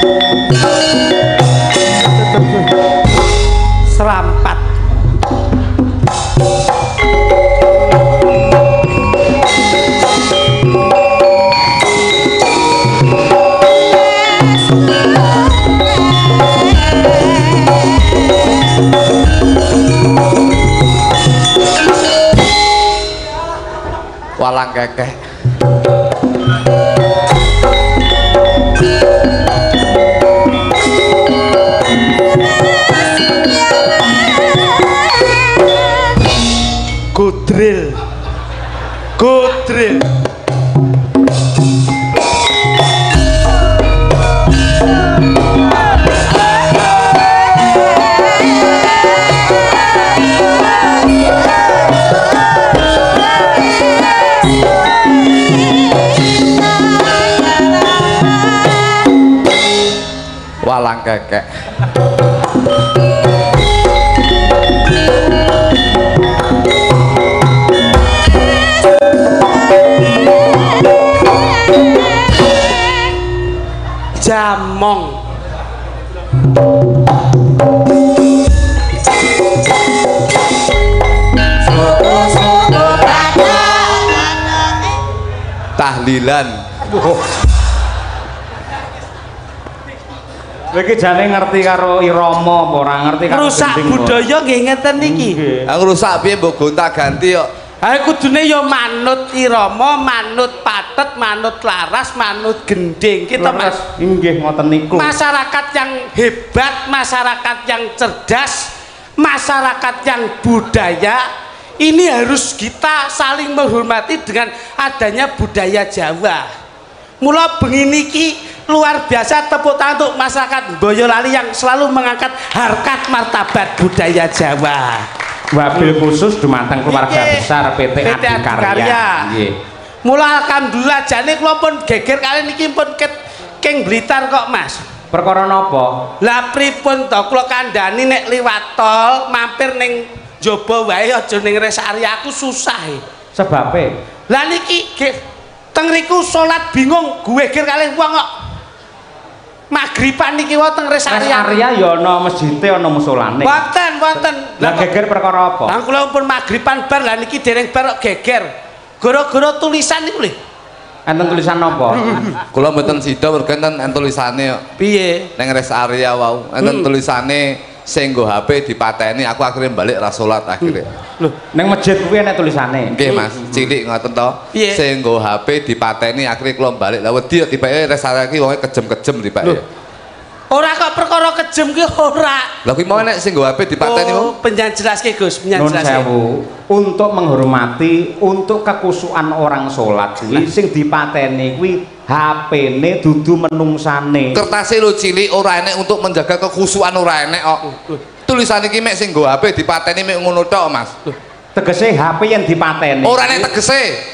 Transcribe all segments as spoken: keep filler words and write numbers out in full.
Serampat. Walang kekeh. Kudril. Kudril. Walang kekek. Jamong. Tahlilan. Iki jane ngerti karo irama apa ora ngerti karo rusak budaya nggih ngeten niki. Aku rusak piye mbok gonta-ganti kok. Ha kudune ya manut irama, manut patet, manut laras, manut gending. Kita Mas inggih ngoten niku. Masyarakat yang hebat, masyarakat yang cerdas, masyarakat yang budaya ini harus kita saling menghormati dengan adanya budaya Jawa. Mula bengi niki luar biasa, tepuk tangan untuk masyarakat Boyolali yang selalu mengangkat harkat martabat budaya Jawa. Wabil khusus dumateng keluarga Nggih. besar P T Adikarya. Nggih. Mula alhamdulillah jane kula pun geger kali niki pun ket King Blitar kok Mas. Perkara napa? Lah pripun to kula kandhani nek liwat tol mampir ning njaba wae aja ning res area aku susah e. Sebabe? Lah niki teng riku salat bingung geger kalih wong kok. Maghriban niki wonten res area. Res area ya ana mesjite ana musolane. Wonten, wonten. Lah geger perkara apa? Lah kula pun maghriban bar lah niki dereng bar kok geger. Gara-gara tulisan niku lho. Enten tulisan napa? Kula mboten sida mergo enten tulisane kok. Piye? Ning rest area wau. Enten tulisane sing nggo H P dipateni, aku akhirnya balik ra salat akhire. Lho, ning masjid kuwi enek tulisane. Nggih Mas, cilik ngoten to. Piye? Sing nggo H P dipateni akhirnya kula balik. Lah wedi tibake rest area iki wonge kejem-kejem tibake. Ora kok perkara kejem ki ora. Lah kuwi mau nek sing nggo H P dipateni Oh, penjan jelaske Gus, penjan Nun jelaske. sewu, untuk menghormati, untuk kekusukan orang sholat kuwi sing dipateni kuwi H P-ne dudu menungsane. Kertase lho cilik ora enek untuk menjaga kekhusyukan ora enek kok. Tulisan iki mek sing nggo H P dipateni mek ngono tok, Mas. Tegese H P yang dipateni. Ora enek tegese.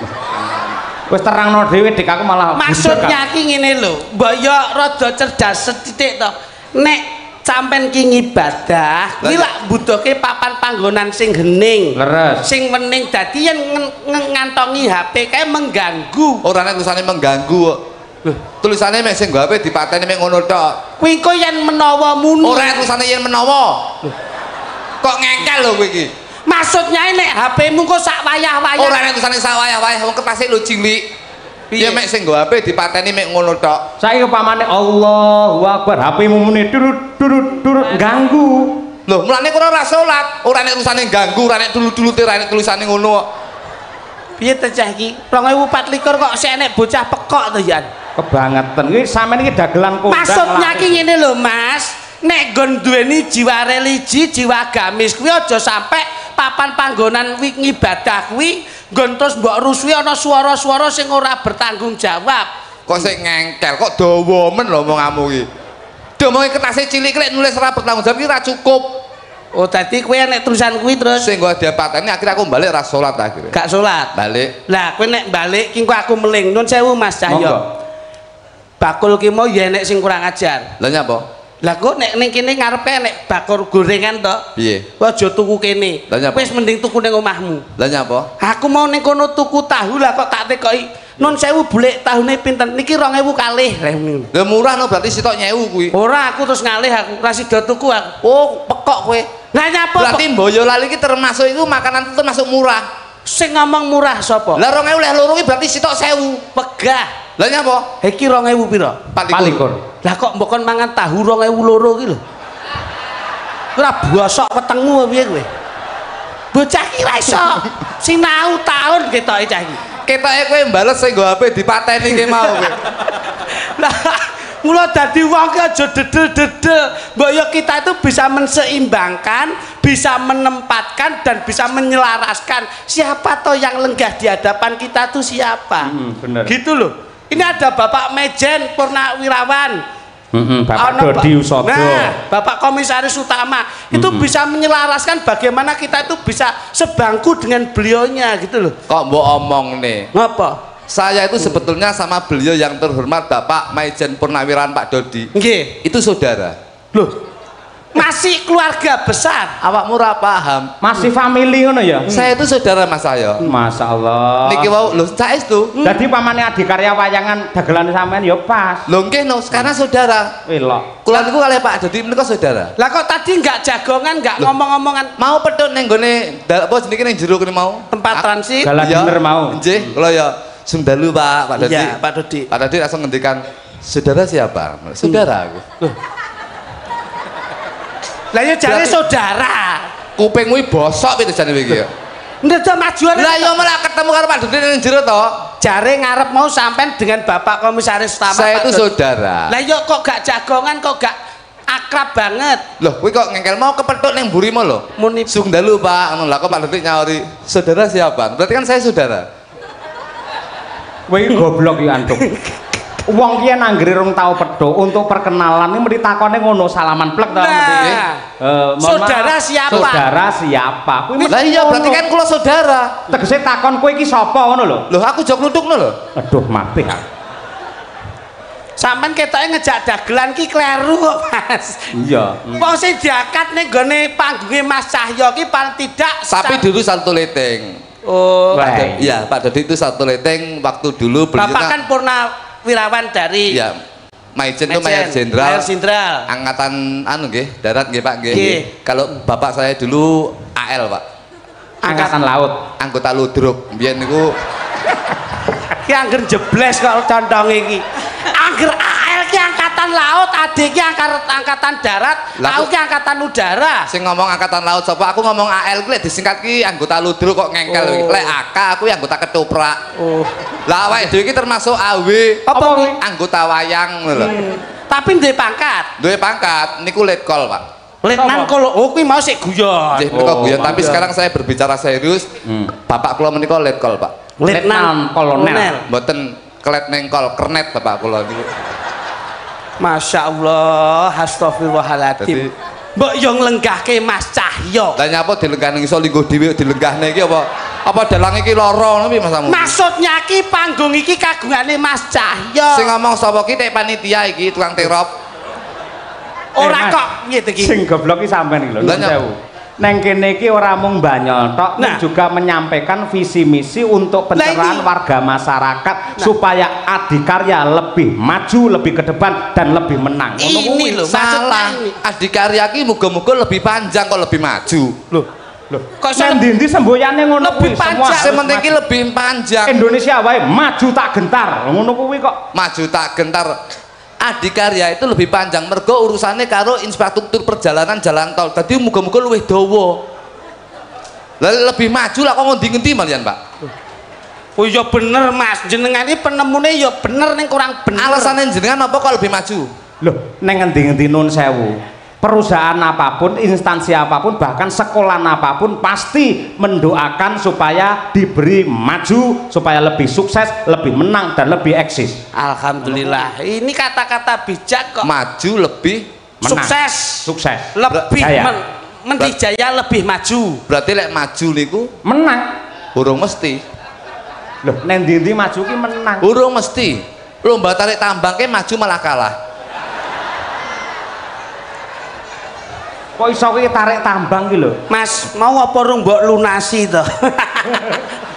Wis terangno dhewe dik aku malah Maksudnya ki ngene lho, mbok yo rada cerdas sethithik to. Nek sampean ki ngibadah, kuwi lak mbutuhke papan panggonan sing hening. leres. Sing wening dadi yen ngantongi H P kae mengganggu. Ora enek tulisane mengganggu kok. Tulisane mek sing nggo H P dipateni mek ngono tok. Kuwi kok yen menawa muni. Ora enek tulisane yen menawa. Kok ngengkel lho kowe iki. Maksudnya nek H P-mu kok sak wayah-wayah. Ora enek tulisane sak wayah-wayah wong kertase lho cilik. Piye mek sing nggo H P dipateni mek ngono tok. Saiki upamane Allahu Akbar H P-mu muni durut durut durut ganggu. Loh, mulane kok ora salat. Ora enek tulisane ganggu, ora enek tulut-tulute, ora enek tulisane ngono kok. Piye to cah iki? dua ribu empat belas kok sik enek bocah pekok to Yan. Kebangetan iki sampean iki dagelan kondang. Maksudnya ki ngene lho Mas. Nek nggon duweni jiwa religi, jiwa agamis kuwi aja sampe papan panggonan wi ngibadah kuwi nggon terus mbok rusui ana swara-swara sing ora bertanggung jawab. Kok sik ngengkel, kok dawa men lho omonganmu iki. Domonge kertase cilik klek nulis ora bertanggung jawab iki ora cukup. Oh, dadi kowe nek tulisan kuwi terus Sing nggo dipateni akhirnya aku balik ra salat akhirnya. gak salat. Balik. Lah kowe nek balik ki aku meling. Nun sewu Mas Cahyo. Bakul ki mau ya nek sing kurang ajar. Lah nyapa? Lah kok nek ning kene ngarepe nek bakul gorengan to? Piye? Aja tuku kene. Lah nyapa? Wis mending tuku ning omahmu. Lah nyapa? Aku mau ning kono tuku tahu lah kok tak tekoki Nun sewu bulik tahune pinten niki rong ewu kalih lha murah no berarti sitok nyewu kuwi ora aku terus ngalih aku ra sida tuku aku oh pekok kowe lah nyapa berarti Boyolali iki termasuk itu makanan itu termasuk murah sing ngomong murah sapa lah rong ewu leh loro iki berarti sitok sewu pegah lah nyapa iki rong ewu pira palikur lah kok mbok kon mangan tahu rong ewu loro iki lho ora bosok wetengmu piye kowe bocah iki ra iso sinau taun ketoke cah iki ketoke kowe mbales sing nggo H P dipateni ki mau kowe lah mula dadi wong ki aja dedel-dedel mbok yo kita itu bisa menseimbangkan bisa menempatkan dan bisa menyelaraskan siapa toh yang lenggah di hadapan kita tuh siapa hmm, bener. Gitu loh ini ada Bapak Mejen Purnawirawan Hmm, Bapak Dodi Usodo. Nah, Bapak Komisaris Utama itu hmm. bisa menyelaraskan bagaimana kita itu bisa sebangku dengan beliaunya gitu loh. Kok mbok omong nih? Ngapa? Saya itu sebetulnya sama beliau yang terhormat Bapak Maijen Purnawirawan Pak Dodi. Nggih. Itu saudara. Loh. Masih keluarga besar. Awakmu ora paham. Masih family ngono ya? Hmm. Saya itu saudara Mas saya. Masya Allah. Niki wau lho saestu. Jadi pamane adikarya wayangan dagelan sampean ya pas. Lho nggih no, karena saudara. Welok. Kula niku kalih Pak Dodi menika saudara. Lah kok tadi enggak jagongan, enggak ngomong-ngomongan. Mau pedhot ning gone apa jenenge ning jero kene mau? Tempat transit. Galan bener mau. Nggih, kula ya Sundalu Pak, Pak Dodi. Iya, Pak Dodi. Pak Dodi langsung ngendikan, "Saudara siapa?" Saudara aku. Lah ya jare saudara. Kupingmu bosok piye jane iki ya. Ndak majuan. Lah ya malah ketemu karo Pak Dodi ning jero to. Jare ngarep mau sampean dengan Bapak Komisaris Utama. Saya itu saudara. Lah ya kok gak jagongan kok gak akrab banget. Loh, kowe kok ngengkel mau kepethuk ning mburimu lho. Muni Sundalu Pak, ngono lah kok Pak Dodi nyawari, "Saudara siapa?" Berarti kan saya saudara. Kowe iki goblok ya antuk. Wong ki nanggere rong tau pedho untuk perkenalan ini mesti takone ngono salaman plek to mesti. Eh, saudara siapa? Saudara siapa? Kuwi Lah iya berarti kan kula saudara. Tegese takon kowe iki sapa ngono lho. Loh aku jok nutukno lho. Aduh mati ha. Sampeyan ketoke ngejak dagelan ki kleru kok, Mas. Iya. Wong sing diangkat ning gone panggunge Mas Cahyo ki paling tidak Tapi dulu satu leteng. Oh, iya Pak Dodi itu satu leteng waktu dulu beliau Bapak kan Purnawirawan dari ya Maijen itu Mayor Jenderal Mayor Jenderal Angkatan anu nggih darat nggih Pak nggih. Kalau bapak saya dulu A L Pak. Angkatan Laut. Anggota ludruk. Biyen niku ki angger jebles kok contong iki. Angger A L ki angkatan laut, adik ki angkatan darat, aku ki angkatan udara. Sing ngomong angkatan laut sapa? Aku ngomong A L ki lek disingkat ki anggota ludruk kok ngengkel iki. Lek A K aku anggota ketoprak. Oh. Lah awake dhewe iki termasuk A W. Apa kuwi? Anggota wayang ngono lho. Tapi duwe pangkat. Duwe pangkat niku letkol, Pak. Letnan kalau oh kuwi mau sik guyon. Nggih menika guyon, tapi sekarang saya berbicara serius. Bapak kula menika letkol, Pak. Letnan Kolonel. Mboten kelet nengkol, kernet Bapak kula niku. Masya Allah, astagfirullahaladzim. Mbok yo nglenggahke Mas Cahyo. Lah nyapa dilenggah ning iso lingguh dhewe dilenggahne iki apa? Apa dalang iki lara ngono piye Mas Samu? Maksudnya ki panggung iki kagungane Mas Cahyo. Sing ngomong sapa ki tek panitia iki tukang terop. Ora kok ngene iki. Sing goblok ki sampean iki lho. Sewu. Neng kene iki ora mung banyol tok, nah, juga menyampaikan visi misi untuk pencerahan warga masyarakat nah, supaya adikarya lebih maju, lebih ke depan dan lebih menang. Ini loh salah. Adikarya ki muga-muga lebih panjang kok lebih maju. Loh, loh. Kok ndi-ndi semboyane ngono lebih panjang. Sementing ki lebih panjang. Indonesia wae maju tak gentar. Ngono kuwi kok. Maju tak gentar. Adikarya itu lebih panjang mergo urusannya karo infrastruktur perjalanan jalan tol. Tadi muga-muga luwih dawa. Lah lebih maju lah kok ngendi-ngendi malian, Pak. Oh ya bener, Mas. Jenengan iki penemune ya bener ning kurang bener. Alasane jenengan apa kok lebih maju? Loh, ning ngendi-ngendi nun sewu. Perusahaan apapun, instansi apapun, bahkan sekolah apapun pasti mendoakan supaya diberi maju, supaya lebih sukses, lebih menang dan lebih eksis. Alhamdulillah. Ini kata-kata bijak kok. Maju lebih menang. Sukses. Sukses. Lebih men mendijaya lebih maju. Berarti lek maju niku menang. Urung mesti. Loh, nek ndi-ndi maju ki menang. Urung mesti. Lomba tarik tambang ke maju malah kalah. Kok iso kuwi tarik tambang ki lho? Mas, mau apa rung mbok lunasi to?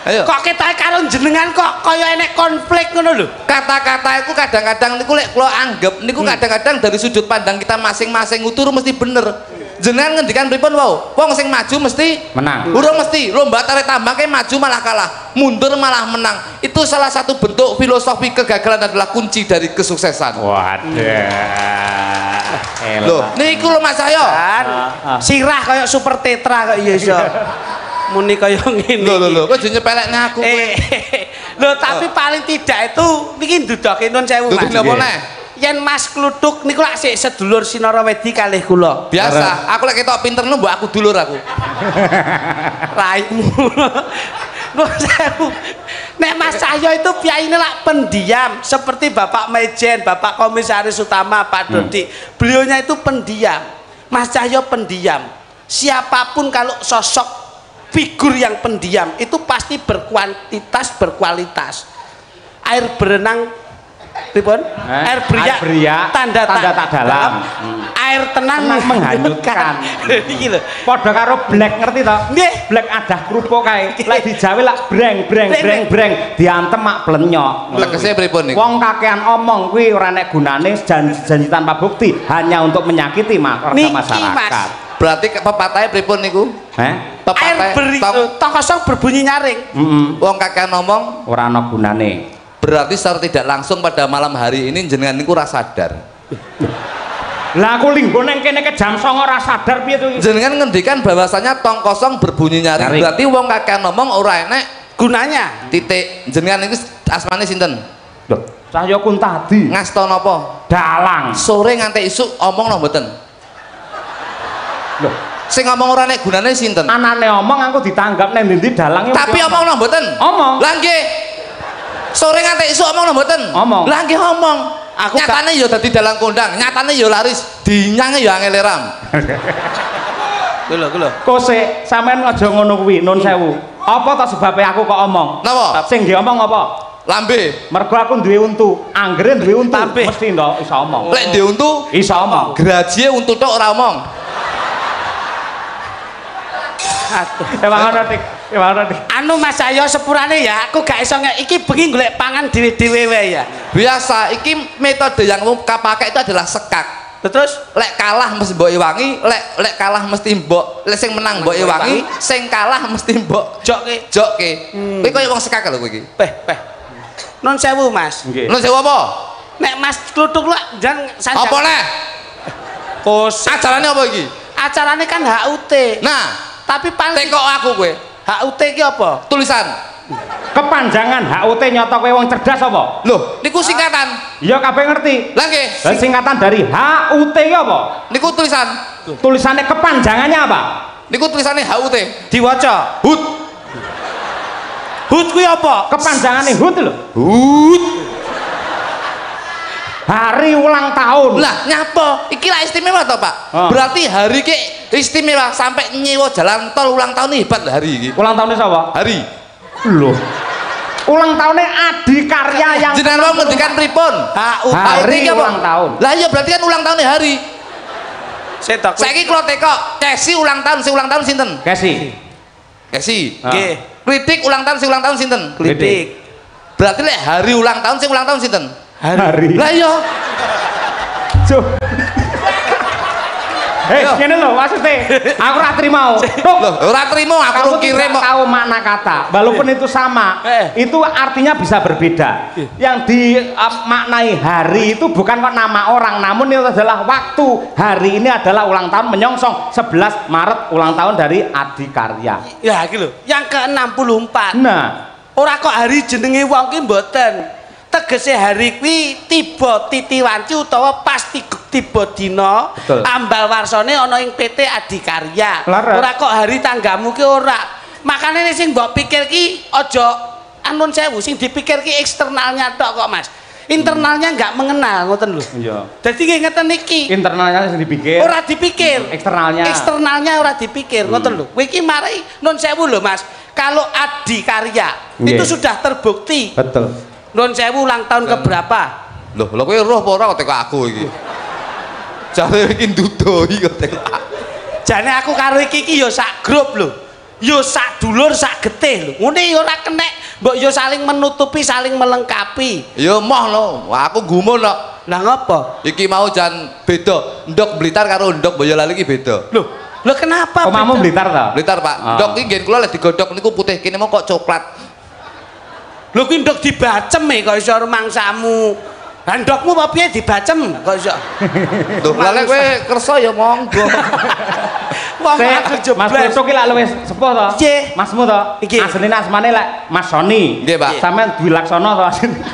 Kok ketoke karo jenengan kok kaya enek konflik ngono lho. Kata-kata iku kadang-kadang niku lek kula anggap niku kadang-kadang dari sudut pandang kita masing-masing utur mesti bener. Jenengan ngendikan pripun wau? Wong sing maju mesti menang. Urung mesti. Lomba tarik tambang kayak maju malah kalah, mundur malah menang. Itu salah satu bentuk filosofi kegagalan adalah kunci dari kesuksesan. Waduh. Loh, niku lho Mas Cahyo. Sirah kaya super tetra kok iya iso. Muni kaya ngene. Lho lho lho, kok aja nyepelekne aku kowe. Lho tapi paling tidak itu niki ndudoke nun sewu Mas. Napa neh? Yen Mas Kluthuk niku lak sik sedulur Sinara Wedi kalih kula. Biasa, aku lek ketok pinter nu mbok aku dulur aku. Raimu. Nun sewu. Nek Mas Cahyo itu piyaine lak pendiam seperti Bapak Mejen, Bapak Komisaris Utama, Pak Dodi. Hmm. Beliaunya itu pendiam. Mas Cahyo pendiam. Siapapun kalau sosok figur yang pendiam itu pasti berkuantitas, berkualitas. Air berenang pripun? Eh, air beria, air beria tanda, tanda tak dalam. Hmm. Air tenang, tenang menghanyutkan. Iki lho. Padha karo black ngerti to? Nggih. Black adah kerupuk kae. Lek dijawe lak breng breng breng breng diantem mak blenyok. Tegese pripun niku? Wong kakean omong kuwi ora nek gunane janji tanpa bukti, hanya untuk menyakiti warga masyarakat. Berarti pepatahnya pripun niku? Heh? Air beri, tong kosong berbunyi nyaring. Heeh. Wong kakean omong ora ana gunane. Berarti secara tidak langsung pada malam hari ini jenengan niku ora sadar. Lah aku linggo nang kene ke jam songo ora sadar piye to iki? Jenengan ngendikan bahwasanya tong kosong berbunyi nyaring. Berarti wong kakean ngomong ora enek gunanya. Titik. Jenengan niku asmane sinten? Lho, Cahyo Kuntadi. Ngasta napa? Dalang. Sore nganti isuk omong napa mboten? Lho, sing ngomong ora enek gunane sinten? Anane omong aku ditanggap nang ndi dalange. Tapi omong napa mboten? Omong. Lah nggih. Sore nganti isuk omong napa mboten? Omong. Lah nggih omong. Aku nyatane ya dadi dalang kondang, nyatane ya laris, dinyange ya angel ram. Lho lho lho. Kose, sampean aja ngono kuwi, nun sewu. Apa to sebabe aku kok omong? Napa? Sing nggih omong apa? Lambe. Mergo aku duwe untu, anggere duwe untu, mesti ndo iso omong. Lek duwe untu, iso omong. Grajie untu tok ora omong. Aduh, emang ana dik, emang ana dik. Anu Mas Cahyo sepurane ya, aku gak iso iki bengi golek pangan dhewe-dhewe wae ya. Biasa, iki metode yang umum kapake itu adalah sekak. Terus lek kalah mesti mbok iwangi, lek lek kalah mesti mbok, lek sing menang mbok iwangi, sing kalah mesti mbok jokke. Jokke. Kowe koyo wong sekak lho kowe iki. Peh, peh. Nun sewu Mas. Nggih. Nun sewu apa? Nek Mas Kluthuk lak jan sanjang. Apa neh? Kos. Acarane apa iki? Acarane kan H U T. Nah, tapi paling tekok aku kowe. H U T ki apa? Tulisan. Kepanjangan H U T nyoto kowe wong cerdas apa? Loh, niku singkatan. Iya kabeh ngerti. Lah nggih. Lah singkatan dari H U T ki apa? Niku tulisan. Tulisannya kepanjangannya apa? Niku tulisannya H U T. Diwaca. Hut. Hut kuwi apa? Kepanjangannya hut lho. Hut. Hari ulang tahun. Lah nyapa? Iki lah istimewa toh Pak? Oh. Berarti hari ki istimewa sampai nyewa jalan tol ulang tahun hebat lah hari ini. Ulang tahunnya siapa? Hari. Loh. Ulang tahunnya Adikarya yang jenengan mau ngendikan pripun? Hari ulang tahun. Lah iya berarti kan ulang tahunnya hari. Setok. Saiki kula teko, Kesi ulang tahun, si ulang tahun sinten? Kesi. Kesi. Nggih. Kritik ulang tahun, si ulang tahun sinten? Kritik. Berarti lek hari ulang tahun, si ulang tahun sinten? Hari. Lah iya. Cuk. Eh, ngene lho maksudnya. Aku ora trimo. Loh, ora trimo, aku kirim kok. Tahu makna kata. Walaupun itu sama, eh. itu artinya bisa berbeda. Yang dimaknai hari itu bukan kok nama orang, namun itu adalah waktu. Hari ini adalah ulang tahun menyongsong sebelas Maret ulang tahun dari Adikarya. Ya iki lho, yang ke enam puluh empat. Nah, ora kok hari jenenge wong ki mboten. Tegese hari kuwi tiba titi wanci utawa pasti tiba dina ambal warsane ana ing P T Adikarya. Ora kok hari tanggamu ki ora. Makane sing mbok pikir ki aja anun sewu sing dipikir ki eksternalnya tok kok Mas. Internalnya enggak mengenal ngoten lho. Iya. Dadi nggih ngeten iki. Internalnya sing dipikir. Ora dipikir. Eksternalnya. Eksternalnya ora dipikir ngoten lho. Kowe iki mari nun sewu lho Mas. Kalau Adikarya itu sudah terbukti. Betul. Nun sewu ulang tahun keberapa? Loh, lho kowe roh apa ora kok teko aku iki. Jare iki ndudoi kok teko aku. Jane aku karo iki iki ya sak grup lho. yo sak dulur sak getih lho. Ngene yo ora kenek, mbok yo saling menutupi, saling melengkapi. Yo moh lho, aku gumun kok. Lah ngopo? Iki mau jan beda. Ndok Blitar karo ndok Boyolali iki beda. Lho, lho kenapa? Omamu Blitar ta? Blitar, Pak. Oh. Ndok iki ngen kula lek digodhog niku putih, kene mau kok coklat. Lho kuwi ndok dibacem e kok iso rumangsamu. Lah ndokmu apa piye dibacem kok iso? Lho, lha lek kowe kersa ya monggo. Wong aku Mas jebles. Putu ki lak luwih sepuh to? Nggih. Masmu to? Iki. Asline asmane lek Mas Soni. Nggih, Pak. Sampeyan Dwi Laksono to?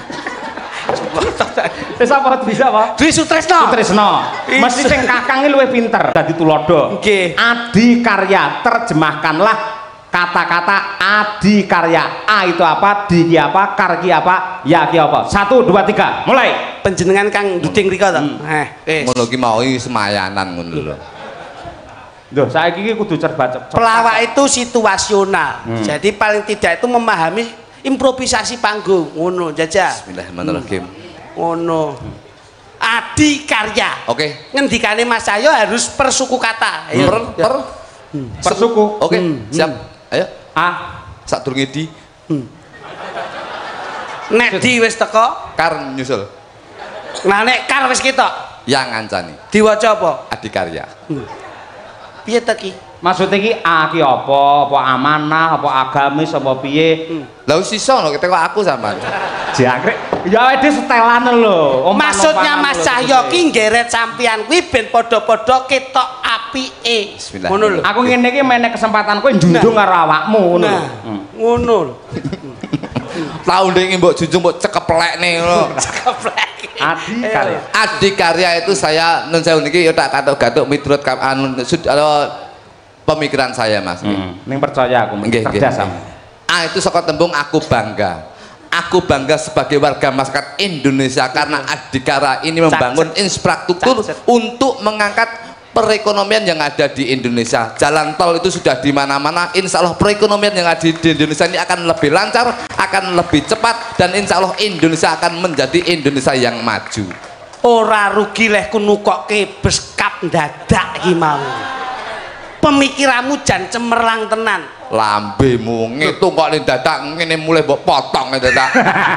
Wis apa bisa apa? Dwi Sutresno. Sutresno. Mesti sing kakang iki luwih pinter dadi tulodo. Nggih. Adikarya, terjemahkanlah kata-kata adikarya. A itu apa? Di ki apa? Kar ki apa? Ya ki apa? Satu, dua, tiga. Mulai. Panjenengan Kang Duding rika to. Eh, wis. Ngono ki mau iki semayanan ngono lho. Duh, saiki iki kudu cerbat. Pelawak itu situasional. Hmm. Jadi paling tidak itu memahami improvisasi panggung. Ngono, jajah. Bismillahirrahmanirrahim. Ngono. Adikarya. Oke. Ngendikane Mas Cahyo harus persuku kata. Ayo. Per per Persuku. Oke, Hmm, siap. Ayo. A. Sadurunge di Nek di wis teko, kar nyusul. nah nek kar wis ketok, Yang ngancani. diwaca apa? Adikarya. Piye ta ki? Maksud iki A ki apa? Apa amanah, apa agamis, apa piye? Lah wis iso lho ketek aku sampean. Jangkrik. Ya awake dhewe setelan lho. Ompan-ompan Maksudnya Mas lho, Cahyo gitu. ki nggeret sampeyan kuwi ben padha-padha ketok apike. Bismillah. Ngono lho. Aku ngene iki menek kesempatan kowe njunjung karo awakmu ngono lho. Nah, ngono lho. Tahu ndek mbok junjung mbok cekeplekne ngono. Keplek. Adikarya. Adikarya itu saya nun sewu niki ya tak katuk-katuk miturut kam- anu sud- alo, pemikiran saya Mas. Hmm. Ning percaya aku Nggih, nggih. cerdas sama. A itu saka tembung aku bangga. Aku bangga sebagai warga masyarakat Indonesia karena Adhikara ini membangun infrastruktur untuk mengangkat perekonomian yang ada di Indonesia. Jalan tol itu sudah di mana-mana. Insya Allah perekonomian yang ada di Indonesia ini akan lebih lancar, akan lebih cepat, dan insya Allah Indonesia akan menjadi Indonesia yang maju. Ora rugi leh ku nukokke beskap dadak iki mau. Pemikiranmu jan cemerlang tenan. Lambemu ngitung kok ning dadak ngene mulai mbok potong dadak.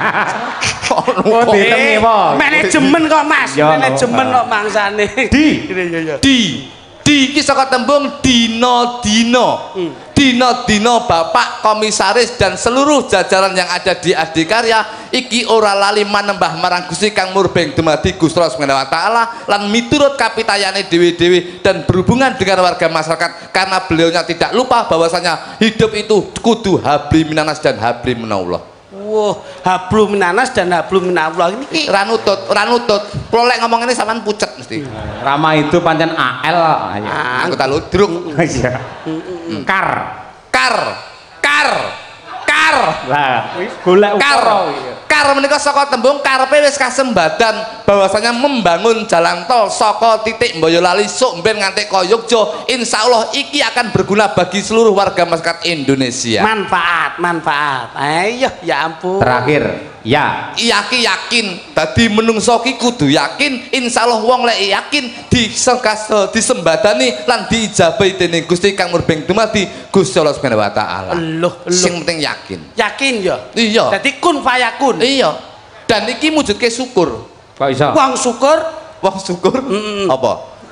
Oh, ditemi apa? Manajemen kok Mas, Ya, manajemen apa? kok mangsane. Di. Di di iki saka tembung dina-dina. Dina-dina Bapak Komisaris dan seluruh jajaran yang ada di Adhikarya iki ora lali manembah marang Gusti Kang Murbeng dumadi Gusti Allah Subhanahu wa taala lan miturut kapitayane dewi-dewi dan berhubungan dengan warga masyarakat karena beliaunya tidak lupa bahwasanya hidup itu kudu habli minanas dan habli minallah. Wah, hablum minanas dan hablum minallah ini ki Ora nutut, ora nutut. Kulo lek ngomong ini sampean pucet mesti. Rama itu pancen A L ayo. Aku tak ludruk. Iya. Kar. Kar, kar, kar. Lah, wis golek Kar, ukara iki. kar menika saka tembung karepe wis kasembadan bahwasanya membangun jalan tol saka titik Boyolali sok mben nganti ka Yogya insyaallah iki akan berguna bagi seluruh warga masyarakat Indonesia. manfaat, manfaat. Ayo, ya ampun. Terakhir, ya. Yakin yakin dadi menungso ki kudu yakin insyaallah wong lek yakin disekas disembadani lan diijabahi dening Gusti Kang Murbeng dumadi Gusti Allah Subhanahu wa taala. Eluh, eluh. Sing penting yakin. Yakin ya? Iya. Jadi kun fayakun. Iya. Dan iki mujudke syukur. Kok iso? Wong syukur, Wong syukur apa?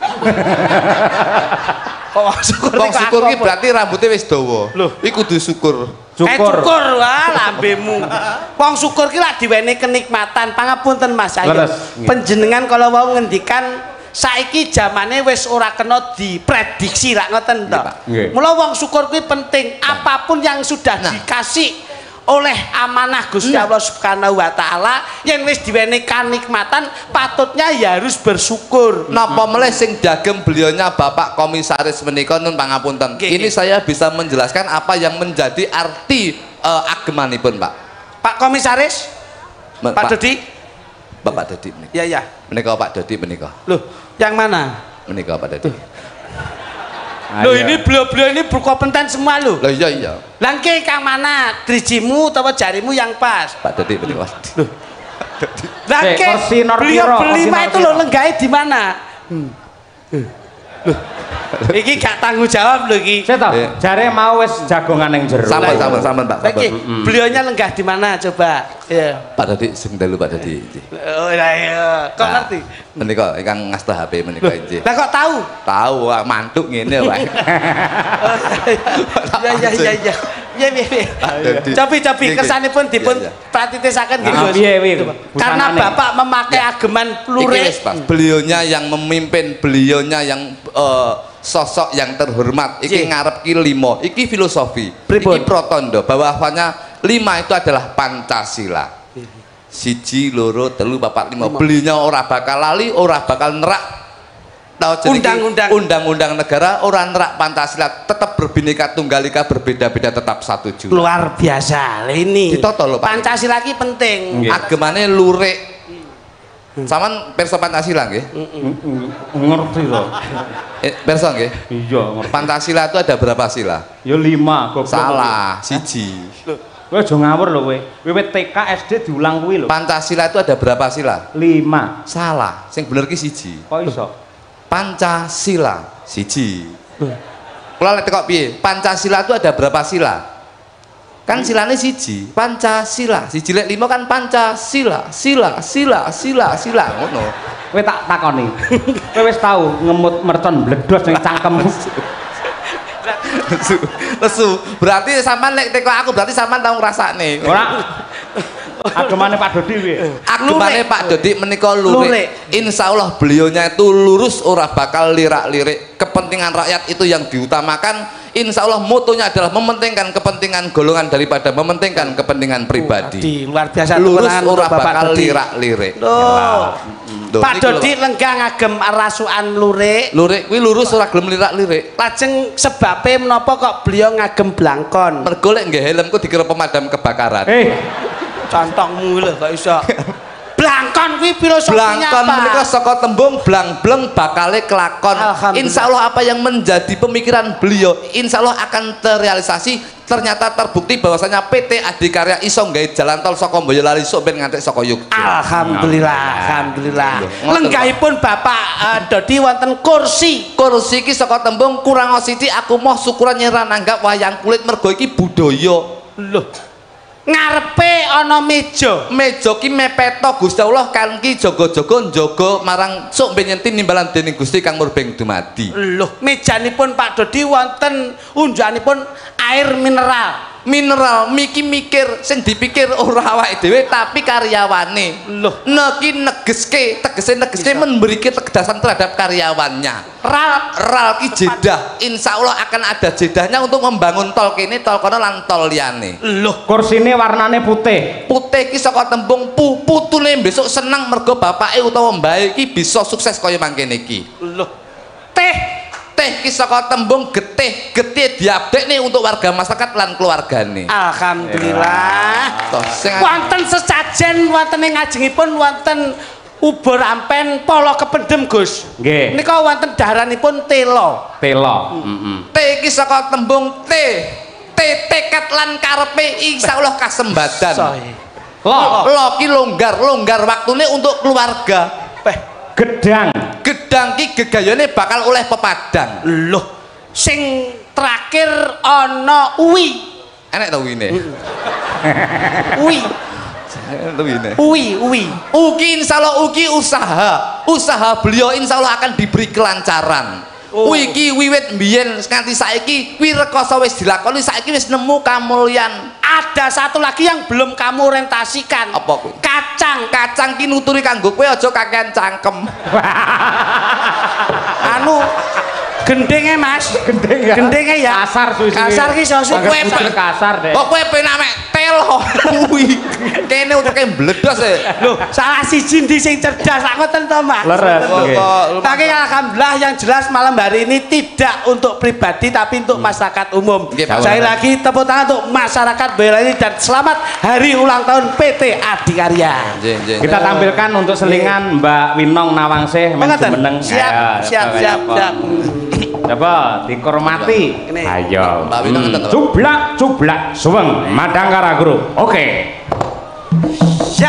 kok wong syukur Wong niku syukur aku ki apa? berarti rambutnya wis dawa. Loh. Iku kudu syukur. Eh Syukur. syukur wah lambemu. Wong syukur ki lak diweni kenikmatan. Pangapunten Mas Ayu. Leres. Panjenengan kalau mau ngendikan saiki zamane wis ora kena diprediksi lak ngoten to. Nggih, Pak. Nggih. Mula wong syukur kuwi penting. Apapun yang sudah Nah. dikasih oleh amanah Gusti Allah Subhanahu wa taala yen wis diweni kanikmatan patutnya ya harus bersyukur. Napa meleh sing dagem beliaunya Bapak Komisaris menika nun pangapunten. Nggih, Ini nggih. saya bisa menjelaskan apa yang menjadi arti uh, agemanipun, Pak. Pak Komisaris, Me- Pak Dodi, Bapak Dodi menika. ya ya. Menika Pak Dodi menika. Loh, yang mana? Menika Pak Dodi. Loh Ayo. ini beliau-beliau ini berkompeten semua loh. Lah iya iya. Langke kang mana? Drijimu atau jarimu yang pas? Pak Dodi menika. Langke Eh, kursi nor beliau piro, berlima kursi nor itu loh piro. lenggai di mana? Hmm. Eh, Loh, Iki gak tanggung jawab lho iki. Saya tahu, jare mau wis jagongan ning jero. Sampun sampun sampun Pak. Saiki beliaunya lenggah di mana coba? Ya. Pak Dadi sing dalu Pak Dadi. Oh iya iya. Kok ngerti? Menika ingkang ngasta H P menika injih. Lah kok tahu? Tahu mantuk ngene wae. Ya ya ya ya. Ya ya. Cobi-cobi kersanipun dipun pratitisaken nggih Gus. Karena Bapak memakai ageman lurik. Beliaunya yang memimpin, beliaunya yang uh, sosok yang terhormat. Iki ngarep ki lima. Iki filosofi. Iki protondo bahwasanya lima itu adalah Pancasila. Siji, loro, telu, papat, lima. Beliaunya ora bakal lali, ora bakal nerak. Undang-undang undang-undang negara orang nerak Pancasila, tetap berbineka tunggal ika, berbeda-beda tetap satu juga. Luar biasa ini. Ditoto lho Pak. Pancasila ki penting. Agemane lurik. Saman perso Pancasila nggih? Ngerti loh. Eh, perso nggih? Iya, ngerti. Pancasila itu ada berapa sila? Ya lima, goblok. Salah, siji. Kowe aja ngawur lho kowe. Wiwit T K S D diulang kuwi lho. Pancasila itu ada berapa sila? Lima. Salah, sing bener ki siji. Kok iso? Pancasila siji. Kula lek kok piye? Pancasila itu ada berapa sila? Kan silane siji. Pancasila. Siji lek lima kan Pancasila. Sila, sila, sila, sila ngono. Kowe tak takoni. Kowe wis tau ngemut mercon bledos ning cangkemmu. Lesu. Lesu. Berarti sampean lek teko aku berarti sampean tau ngrasakne. Ora. Agemane Pak Dodi piye? Agemane Pak Dodi menika lurik. Insyaallah beliaunya itu lurus, ora bakal lirak-lirik. Kepentingan rakyat itu yang diutamakan. Insyaallah motonya adalah mementingkan kepentingan golongan daripada mementingkan kepentingan pribadi. Oh, luar biasa. Lurus, ora bakal lirak-lirik. Pak Dodi lenggah ngagem rasukan lurik. Lurik kuwi lurus ora gelem lirak-lirik. Lajeng sebabe menapa kok beliau ngagem blangkon? Mergo lek nggih helmku dikira pemadam kebakaran. Eh, contongmu lho gak iso. Blangkon kuwi filosofinya apa? Blangkon menika saka tembung blang-bleng bakale kelakon. Insyaallah apa yang menjadi pemikiran beliau insyaallah akan terrealisasi. Ternyata terbukti bahwasanya P T Adikarya iso nggawe jalan tol saka Boyolali sok ben ngantek saka Yogyakarta. Alhamdulillah, alhamdulillah. Lenggahipun Bapak uh, Dodi wonten kursi. Kursi iki saka tembung kurang sithik aku moh syukuran nyera nanggap wayang kulit mergo iki budaya. Loh. Ngarepe ana meja. Meja ki mepeto Gusti Allah kan ki jaga-jaga njaga marang sok ben nyenti nimbalan dening Gusti Kang Murbeng dumadi. Loh, mejanipun Pak Dodi wonten unjukanipun air mineral. Mineral miki mikir sing dipikir ora awake dhewe tapi karyawane. Loh, neki negeske, tegese negeske memberi ketegasan terhadap karyawannya. Ral ral ki jedah. Insyaallah akan ada jedahnya untuk membangun tol kene, tol kono lan tol liyane. Loh, kursine warnane putih. Putih ki saka tembung pu, putune besok seneng mergo bapake utawa mbae ki bisa sukses kaya mangkene iki. Loh. Teh teh ki saka tembung getih, getih diabdekne untuk warga masyarakat lan keluargane. Alhamdulillah. Ya. Wonten sesajen wonten ing ngajengipun wonten ubur ampen polo kependem Gus. Nggih. Nika wonten daharanipun telo. Telo. Heeh. Teh ki saka tembung teh, teh tekad lan karepe insyaallah kasembadan. Lo, lo ki longgar, longgar waktune untuk keluarga. Peh gedang gedang ki gegayane bakal oleh pepadang. Loh, sing terakhir ana uwi. Enek ta uwine? Uwi. Uwine. Uwi, uwi. Uki insyaallah uki usaha. Usaha beliau insyaallah akan diberi kelancaran. Oh. Uwi ki wiwit mbiyen nganti saiki kuwi rekoso wis dilakoni, saiki wis nemu kamulyan. Ada satu lagi yang belum kamu orientasikan. Apa kuwi? Kacang. Kacang ki nuturi kanggo kowe aja kakean cangkem. Anu gendenge Mas. Gendeng ya. Gendenge ya. Kasar susu. Kasar ki susu kowe kasar deh. Kok kowe penak mek telo kuwi. Kene uteke mbledos e. Loh, salah siji ndi sing cerdas lak ngoten to, Mas. Leres. Tapi alhamdulillah yang jelas malam hari ini tidak untuk pribadi tapi untuk masyarakat umum. Sekali lagi tepuk tangan untuk masyarakat Boyolali dan selamat hari ulang tahun P T Adikarya. Kita tampilkan untuk selingan Mbak Winong Nawangsih meneng. Siap, siap, siap, siap. Coba dihormati. Ayo. Mbak Winong enten. Cublak, cublak, suweng Madangkara Group. Oke. Ya.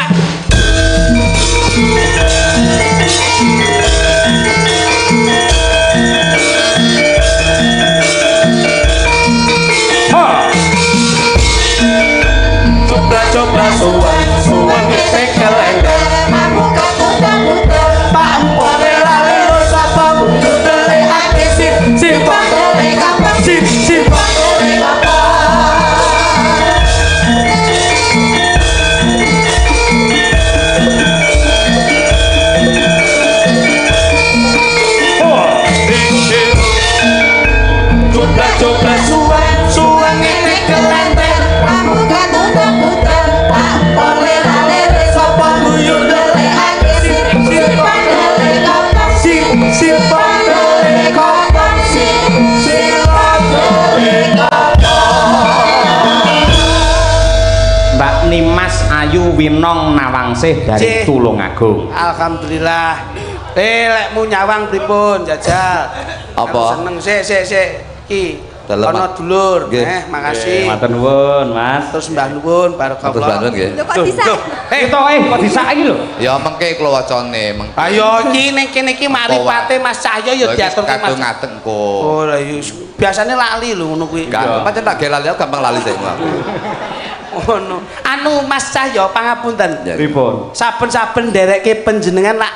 Winong Nawangsih dari Tulungagung. Alhamdulillah. Eh lekmu nyawang pripun jajal? Apa? Seneng sik sik sik iki. Ana dulur. Eh makasih. Matur nuwun, Mas. Terus mbah nuwun barakallah. Terus mbah nuwun nggih. Lho kok bisa? Eh Kita eh kok disaki lho. Ya mengke kula wacane mengke. Ayo iki ning kene iki maripate Mas Cahyo ya diaturke Mas. Kadung ngateng kok. Oh lah iya biasane lali lho ngono kuwi. Enggak, pancen tak ge lali aku gampang lali sik aku. Ngono. Anu Mas Cahyo pangapunten. Pripun? Saben-saben nderekke panjenengan lak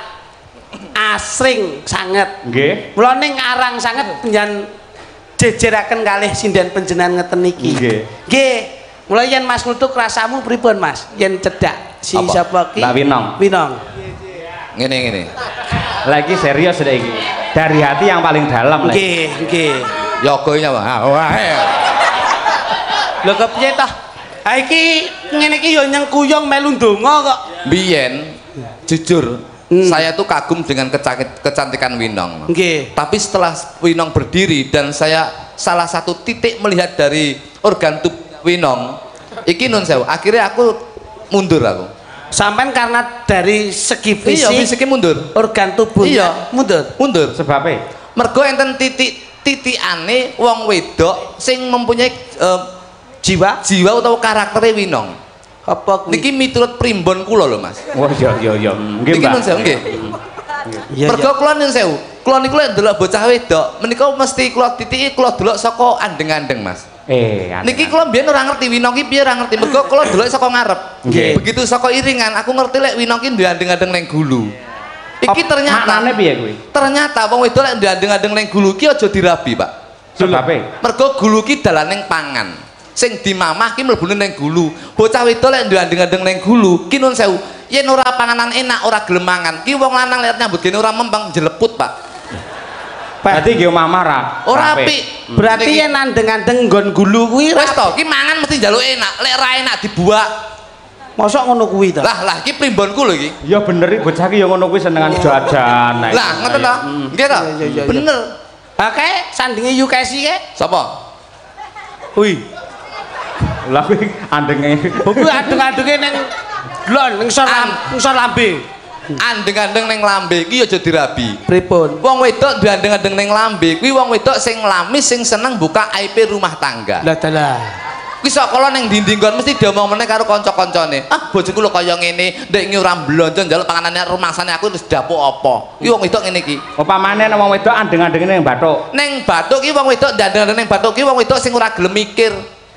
asring sanget. Nggih. Mula ning arang sanget njan jejeraken kalih sinden panjenengan ngeten iki. Nggih. Nggih. Mula yen Mas Nutuk rasamu pripun Mas? Yen cedak si Apa? sapa ki? Mbak Winong. Winong. Ngene ngene. Lagi serius sudah iki. Dari hati yang paling dalam lek. Nggih, nggih. Yoga iki apa? Wae. Lho kepiye toh? Ha iki ngene iki ya nyengkuyung melu ndonga kok. Biyen jujur Hmm. Saya tuh kagum dengan kecantikan Winong. Nggih. Tapi setelah Winong berdiri dan saya salah satu titik melihat dari organ tubuh Winong, iki nun sewu. Akhirnya aku mundur aku. Sampai karena dari segi fisik, iya, fisiknya mundur. Organ tubuhnya iya. mundur. Mundur. Sebabnya? Mergo enten titik titikane wong wedok sing mempunyai uh, jiwa jiwa utawa karaktere Winong. Apa kuwi? Niki miturut primbon kula lho Mas. Wah iya iya iya. Nggih, Niki Mbak. nun sewu nggih. Iya. Mergo kula nun sewu, kula niku lek ndelok bocah wedok, menika mesti kula titiki kula delok saka andeng-andeng Mas. Eh, Niki kula mbiyen ora ngerti Winong ki piye ora ngerti. Mergo kula delok saka ngarep. Nggih. Begitu saka iringan aku ngerti lek Winong ki duwe andeng-andeng ning gulu. Iki ternyata maknane piye kuwi? Ternyata wong wedok lek duwe andeng-andeng ning gulu ki aja dirabi, Pak. Sebabnya? Mergo gulu ki dalaning pangan. Sing dimamah ki mlebune ning gulu. Bocah wedok lek duwe andeng-andeng ning gulu ki nun sewu, yen ora panganan enak, ora gelem mangan, ki wong lanang lihat nyambut gene ora mempeng jeleput, Pak. Berarti nggih omah ra. Ora apik. Berarti yen andeng-andeng nggon gulu kuwi wis to, ki mangan mesti njaluk enak, lek ra enak dibuak. Mosok ngono kuwi to? Lah lah iki primbonku lho iki. Ya bener iki bocah ki ya ngono kuwi senengan jajan. Lah ngoten to? Nggih to? Bener. Ha kae sandinge Yukesi ke? Sapa? Kuwi. Lah kuwi andenge. Kuwi adeng-adenge ning lon ning sor sor lambe. Andeng-andeng ning lambe iki aja dirabi. Pripun? Wong wedok diandeng-andeng ning lambe kuwi wong wedok sing lamis sing seneng buka aib rumah tangga. Lah dalah. Kuwi sok kala ning ndi-ndi nggon mesti diomong meneh karo kanca-kancane. Ah bojoku lho kaya ngene, ndek ngi ora blonjo njaluk panganane rumangsane aku wis dapuk apa. Ki wong wedok ngene iki. Upamane ana wong wedok andeng-andenge ning bathuk. Ning bathuk ki wong wedok diandeng-andeng ning bathuk ki wong wedok sing ora gelem mikir.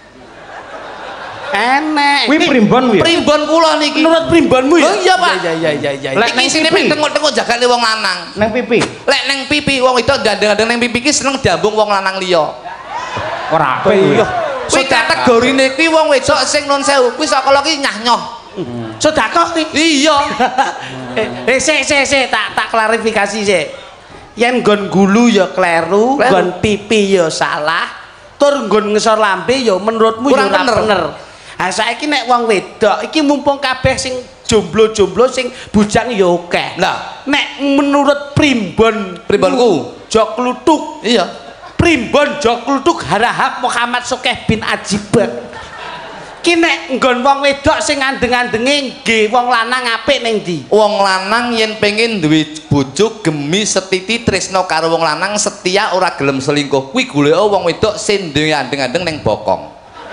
Enek. Kuwi primbon kuwi. Primbon kula niki. Menurut primbonmu ya? Oh iya, Pak. Iya iya iya iya. Lek Iki sine ping tengok-tengok jagane wong lanang. Nang pipi. Lek neng pipi wong wedok dandeng-dandeng neng pipi ki seneng diambung wong lanang liya. Ora apik kuwi. Kuwi kategorine kuwi wong wedok sing non sewu, kuwi sakala ki nyah-nyoh. Sedekah iki. Iya. Eh sik sik sik tak tak klarifikasi sik. Yen nggon gulu ya kleru, nggon pipi ya salah, tur nggon ngesor lambe ya menurutmu ya ora bener. Ha saiki nek wong wedok iki mumpung kabeh sing jomblo-jomblo sing bujang ya akeh. Lah, nek menurut primbon primbonku Jok Kluthuk. Iya. Primbon Jok Kluthuk Harahap Muhammad Sokeh bin Ajibat. Ki nek nggon wong wedok sing andeng-andenge nggih wong lanang apik ning ndi? Wong lanang yen pengen duwe bojo gemi setiti tresno karo wong lanang setia ora gelem selingkuh. Kuwi goleka wong wedok sing duwe andeng-andeng ning bokong.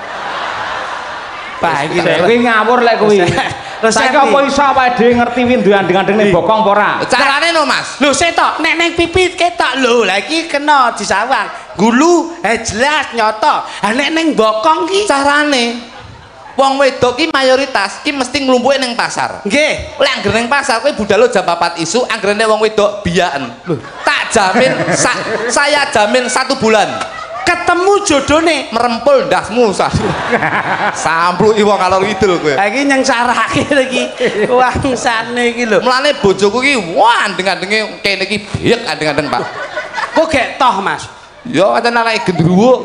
Pak iki kuwi ngawur lek kuwi. Terus saiki apa iso awake dhewe ngerti wi duwe andeng-andeng ning bokong apa ora? Carane no, Mas. Lho setok nek ning pipi ketok lho. Lah iki kena disawang. Gulu eh jelas nyoto. Ha nek ning bokong ki Carane wong wedok ki mayoritas ki mesti nglumpuke ning pasar. Nggih. Lek anggere ning pasar kowe budal jam empat isu, anggere nek wong wedok biyaken. Tak jamin sa, saya jamin satu bulan ketemu jodone merempul ndasmu sampluki wong alor kidul kowe. Ha iki nyengsarake iki wangsane iki lho. Mulane bojoku ki wah andeng-andenge kene iki biyek andeng-andeng, Pak. Kok gek toh, Mas? Ya pancen anake gendruwo.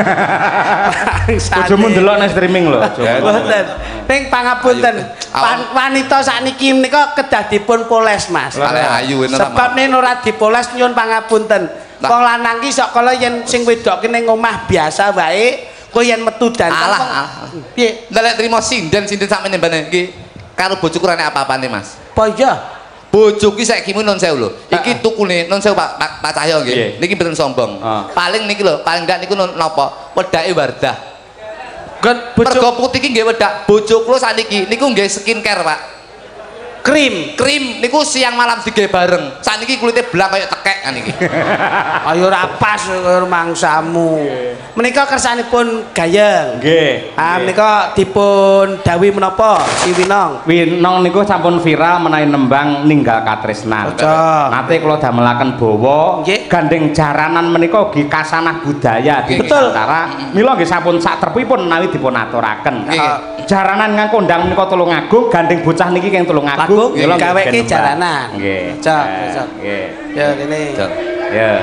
Bojomu ndelok nang streaming lho. Mboten. Ping pangapunten. Wanita sakniki menika kedah dipun poles, Mas. Ayu ngono. Sebab nek ora dipoles nyuwun pangapunten. Wong lanang ki sok kala yen sing wedok ki ning omah biasa wae, kok yen metu dandan. Alah. Piye? Ndelek trimo sinden sinden sakmene mbane iki. karo bojoku ora nek apa-apane Mas. Apa iya? Bojoku saiki mun non sewu lho. Iki tukune non sewu Pak Pak, Pak Cahyo nggih. Niki mboten sombong. Paling niki lho, paling enggak niku napa? Wedake Wardah. Kan Mergo putih iki nggih wedak. Bojo kula saniki niku nggih skincare, Pak. Krim, krim niku siang malam digawe bareng. Saniki kulite belang kaya tekek kan iki. Ayo ora pas karo mangsamu. Menika kersanipun Gayeng. Nggih. Ah menika dipun dawuhi menapa Si Winong? Winong niku sampun viral menawi nembang ninggal katresnan. Nate kula damelaken bawa gandeng jaranan menika ugi kasanah budaya di Nusantara. Mila nggih sampun sak trepipun menawi dipun aturaken. Jaranan nganggo kondang menika Tulungagung, gandeng bocah niki keng Tulungagung. Gaweke jaranan. Nggih. Cok, cok. Nggih. Ya kene. Cok. Ya.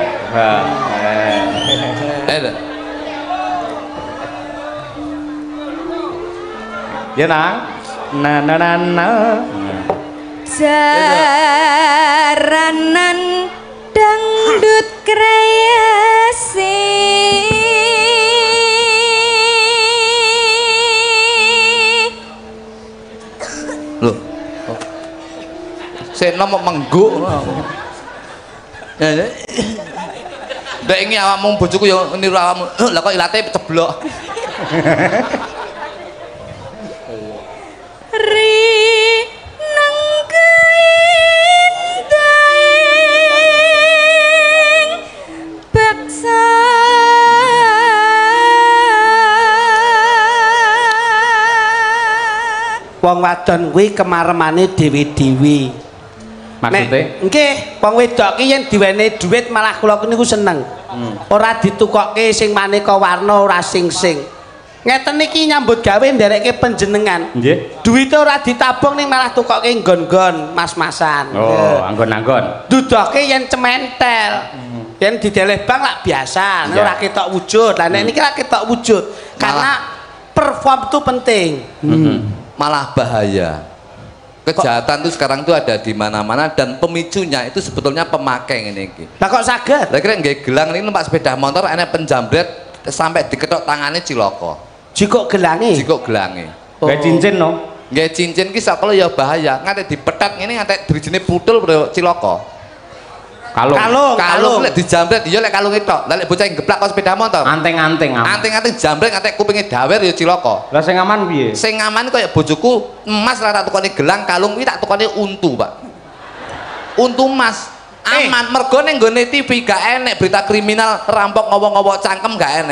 Eh. Ya nang. Na na na na. Jaranan dangdut kreasi. Loh. Seno mau mengguk. Ya. Ndek iki awakmu bojoku ya niru awakmu. Lah kok ilate ceblok. Ri nang kaindaing baksa Wong wadon kuwi kemaremane dewi-dewi. Maksude? Nggih, wong wedok ki yen diwenehi dhuwit malah kula niku seneng. Hmm. Ora ditukokke sing maneka warna ora sing-sing. Ngeten iki nyambut gawe nderekke panjenengan. Nggih. Duwite ora ditabung ning malah tukokke nggon-nggon mas-masan. Oh, anggon-anggon. Dudoke yen cementel. Hmm. Yen dideleh bang lak biasa, nek ora ketok wujud. Lah nek niki ora ketok wujud. Karena perform itu penting. Hmm. Malah bahaya. Kejahatan itu sekarang tuh ada di mana-mana dan pemicunya itu sebetulnya pemakai ini. Lah kok saged? Lah kira nggih gelang ini numpak sepeda motor enek penjambret sampai diketok tangannya ciloko. Jikok gelange. Jikok gelange. Oh. Nggih cincin no. Nggih cincin ki sakala ya bahaya. Ngate dipetet ngene ngate drijine putul bro ciloko. Kalung. Kalung, kalung lek dijambret ya lek kalung itu. Lah lek bocah geplak kok sepeda motor. Anteng-anteng. Anteng-anteng jambret ngate kupinge dawer ya ciloko. Lah sing aman piye? Sing aman kaya bojoku emas ra tak tukone gelang, kalung kuwi tak tukone untu, Pak. Untu emas. Aman, eh. Mergo ning nggone T V gak enek berita kriminal rampok ngowo-ngowo cangkem gak enek.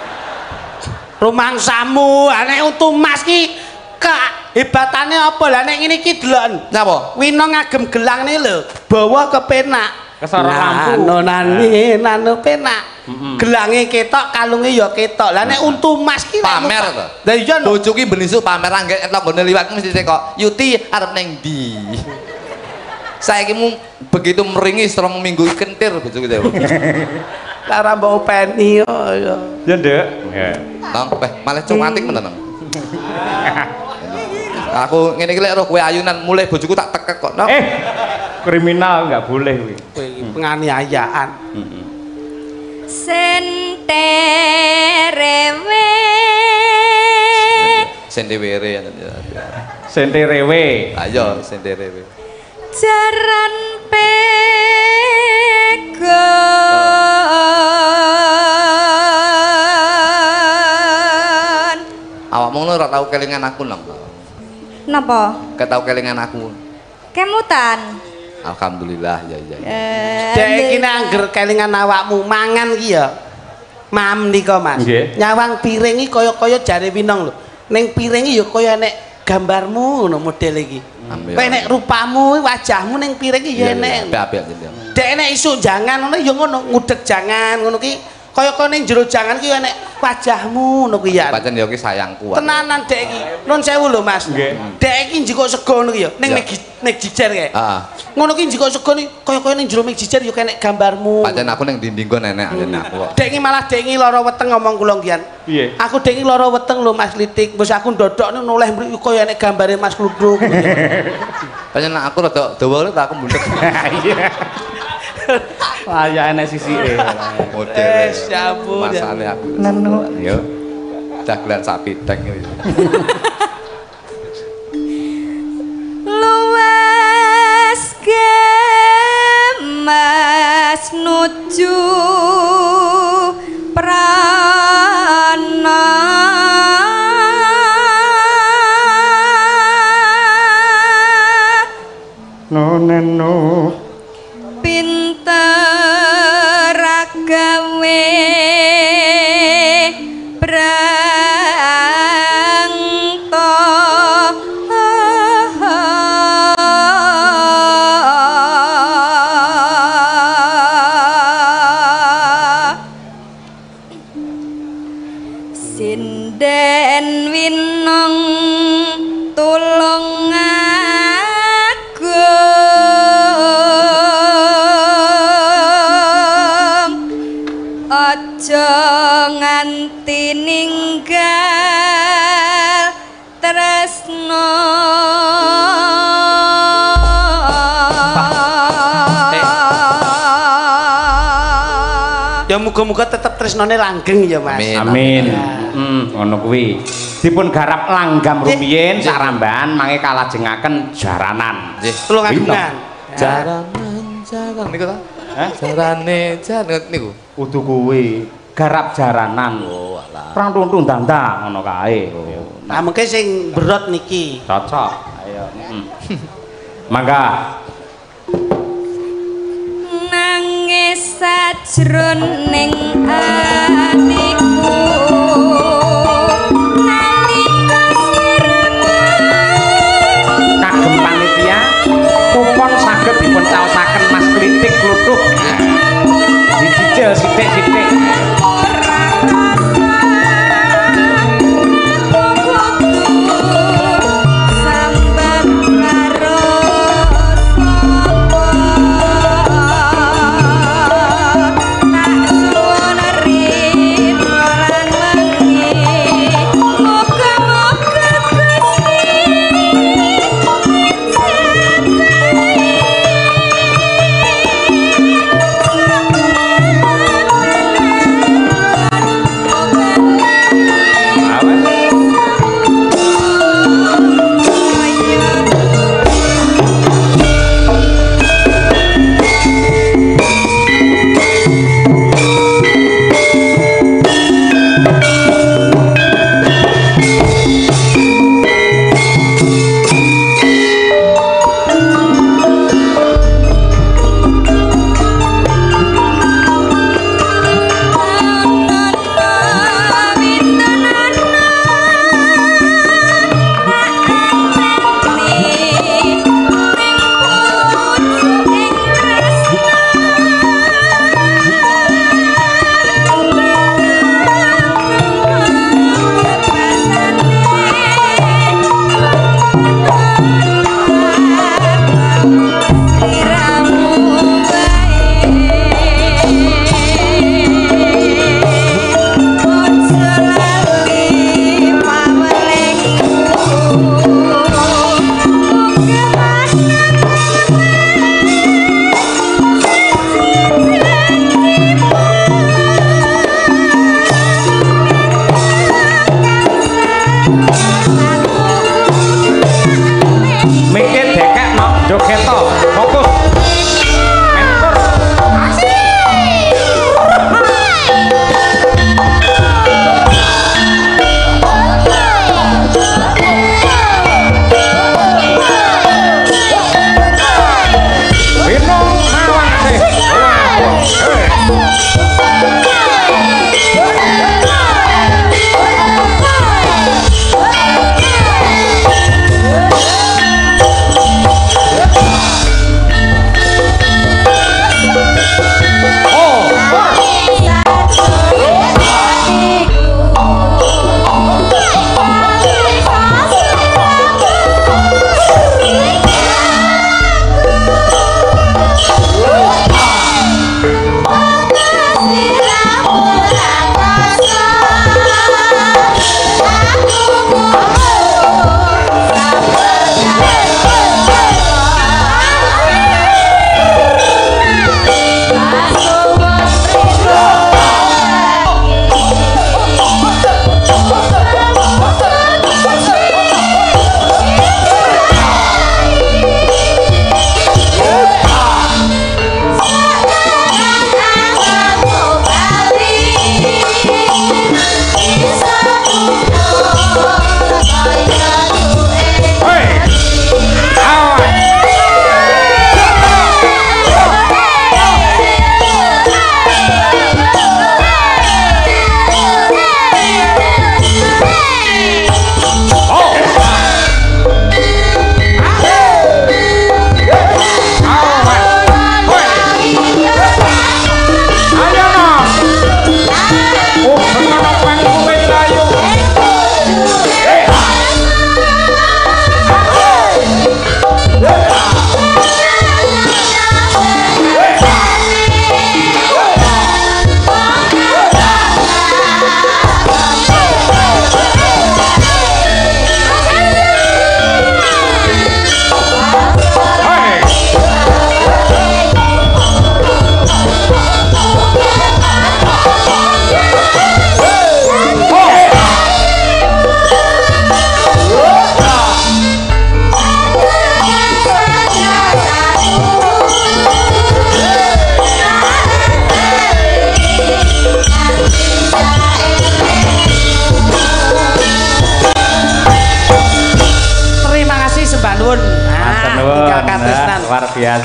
Rumangsamu, nek untu emas ki kak hebatane apa lah nek ngene iki delok. Napa? Winong ngagem gelangne lho, bawa kepenak. Kesorot lampu. Nano nani nano penak. Gelange ketok, kalunge ya ketok. Lah nek untu emas ki pamer to. Lah iya no. Bojo ki benisuk pamer angge nggone liwat mesti kok. Yuti arep ning ndi? Saiki mu begitu meringis rong minggu kentir bojoku teh. Lah ra mbok openi yo ya. Ya, Nduk. Nggih. Nang peh malah cumatik men nang. Aku ngene iki lek roh kowe ayunan mulai bojoku tak tekek kok. No. Eh. Kriminal nggak boleh kuwi. Kowe iki penganiayaan. Heeh. Senterewe. Sentewere. Senterewe. Ayo senterewe. Jaran pegon. Awakmu ora tau kelingan aku nang. Napa? Ketau kelingan aku. Kemutan. Alhamdulillah ya ya. Dek iki nek angger kelingan awakmu mangan ki ya. Mam nika Mas. Nggih. Nyawang piring iki kaya-kaya jare Winong lho. Ning piring iki ya kaya nek gambarmu ngono model iki. Kaya nek rupamu, wajahmu ning piring iki ya enek. Apik-apik jeneng. Dek nek isuk jangan ngono ya ngono, ngudeg jangan ngono ki. Kaya-kaya ning jero jangan ki enek wajahmu ngono kuwi ya. Pancen ya ki sayangku. Tenanan dek iki. Nun sewu lho Mas. Dek iki njiko sego ngono ki ya. Ning nek jijer kae. Heeh. Ngono ki njiko sego ni kaya-kaya ning jero mek jijer ya enek gambarmu. Pancen aku ning dinding kok nenek ajene aku kok. Dek iki malah dek iki lara weteng ngomong kula ngian. Piye? Aku dek iki lara weteng lho Mas Litik. Wis aku ndodok noleh mriki kaya enek gambare Mas Kludruk. Pancen aku rada dawa tak aku mundhek. Iya. Wah, ya enek sisike. Model. Eh, sampun. Masane aku. Nenu. Yo. Dagelan sapi teng iki. Ojo nganti ninggal tresno. Ya muga-muga tetep tresnone langgeng ya Mas. Amin. Amin. Hmm, ngono kuwi. Dipun garap langgam rumiyin sarambahan mangke kalajengaken jaranan. Nggih. Tulung agungan. Jaranan, jaranan niku ta? Hah? Jarane jaran niku. Kudu kuwi garap jaranan. Oh, alah. Perang tuntung dandang ngono kae. Nah, mengke sing berot niki. Cocok. Ayo. Mm. Mangga. Nangis sajroning atiku nalika sirna Kagem panitia kupon saged dipun caosaken Mas Klitik Kluthuk. Dicicil sithik-sithik.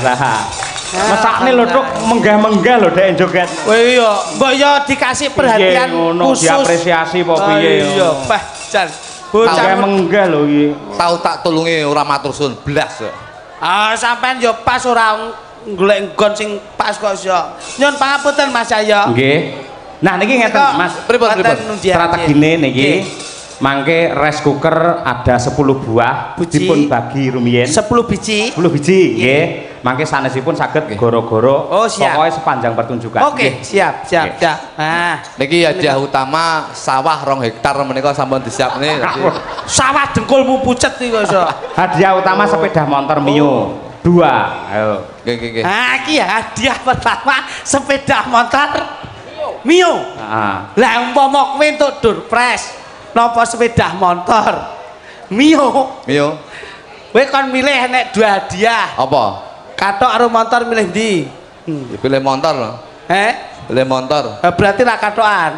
Lah. Mesakne lho Tuk, menggah-menggah lho dek joget. Oh iya, mbok yo dikasih perhatian khusus. Diapresiasi apa piye. Iya, Pak Jan. Bocah menggah lho iki. Tahu tak tulungi ora matur suwun blas. Ah, sampean yo pas ora golek nggon sing pas kok iso. Nyun pangapunten Mas Jaya. Nggih. Nah niki ngeten Mas, pripun pripun strategine niki. Mangke rice cooker ada sepuluh buah, dipun bagi rumiyin sepuluh biji. sepuluh biji, nggih. Mangke sanesipun saged goro-goro oh, pokoknya sepanjang pertunjukan. Oke, okay, siap, siap, siap. Nah, niki hadiah utama sawah rong hektar menika sampun disiapne. Sawah dengkulmu pucet iki kok iso. Hadiah utama sepeda motor Mio. Dua. Ayo. Nggih, nggih, nggih. Nah, iki ya hadiah pertama sepeda motor Mio. Heeh. Lah umpama kowe entuk Durpres napa sepeda motor Mio. Mio. Kowe kon milih nek dua hadiah. Apa? Katok karo motor milih ndi? Hmm. Pilih motor lho. Eh? Pilih motor. Eh, berarti ra katokan.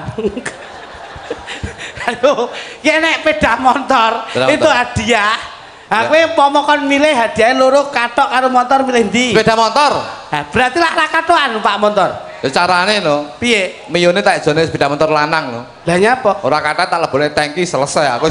Aduh, ya nek sepeda motor Berapa itu motor? hadiah. Nah, kowe umpama kon milih hadiah loro katok karo motor milih ndi? Sepeda motor. Nah, berarti lah ra katokan Pak motor. Ya carane lho. Piye? Mione tak jone sepeda motor lanang lho. Lah nyapa? Ora kata tak lebone tangki selesai aku.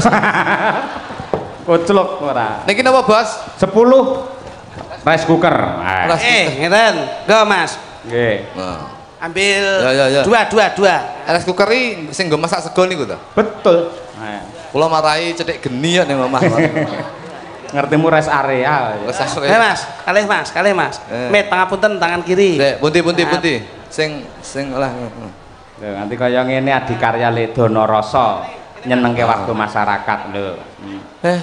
Koclok ora. Niki napa, Bos? sepuluh rice cooker. Nah. Eh, ngeten. Lho, Mas. Nggih. Nah. Ambil Ya, ya, ya. dua, dua, dua. Rice cooker iki sing nggo masak sego niku to. Betul. Nah. Kula marahi cedhek geni ya ning omah. Ngertimu rest area. Wes asre. Eh, Mas, kalih Mas, kalih Mas. Eh. Met pangapunten tangan kiri. Dek, pundi pundi Maaf. pundi. Sing sing lah. Lho nanti kaya ngene adikarya Ledono Rasa nyenengke waktu masyarakat lho. Hmm. Eh.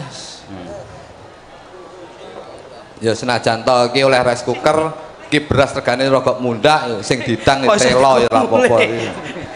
Ya senajan to iki oleh rice cooker, iki beras regane rokok mundak sing didang Kok sing telo ya ora apa-apa boleh? iki.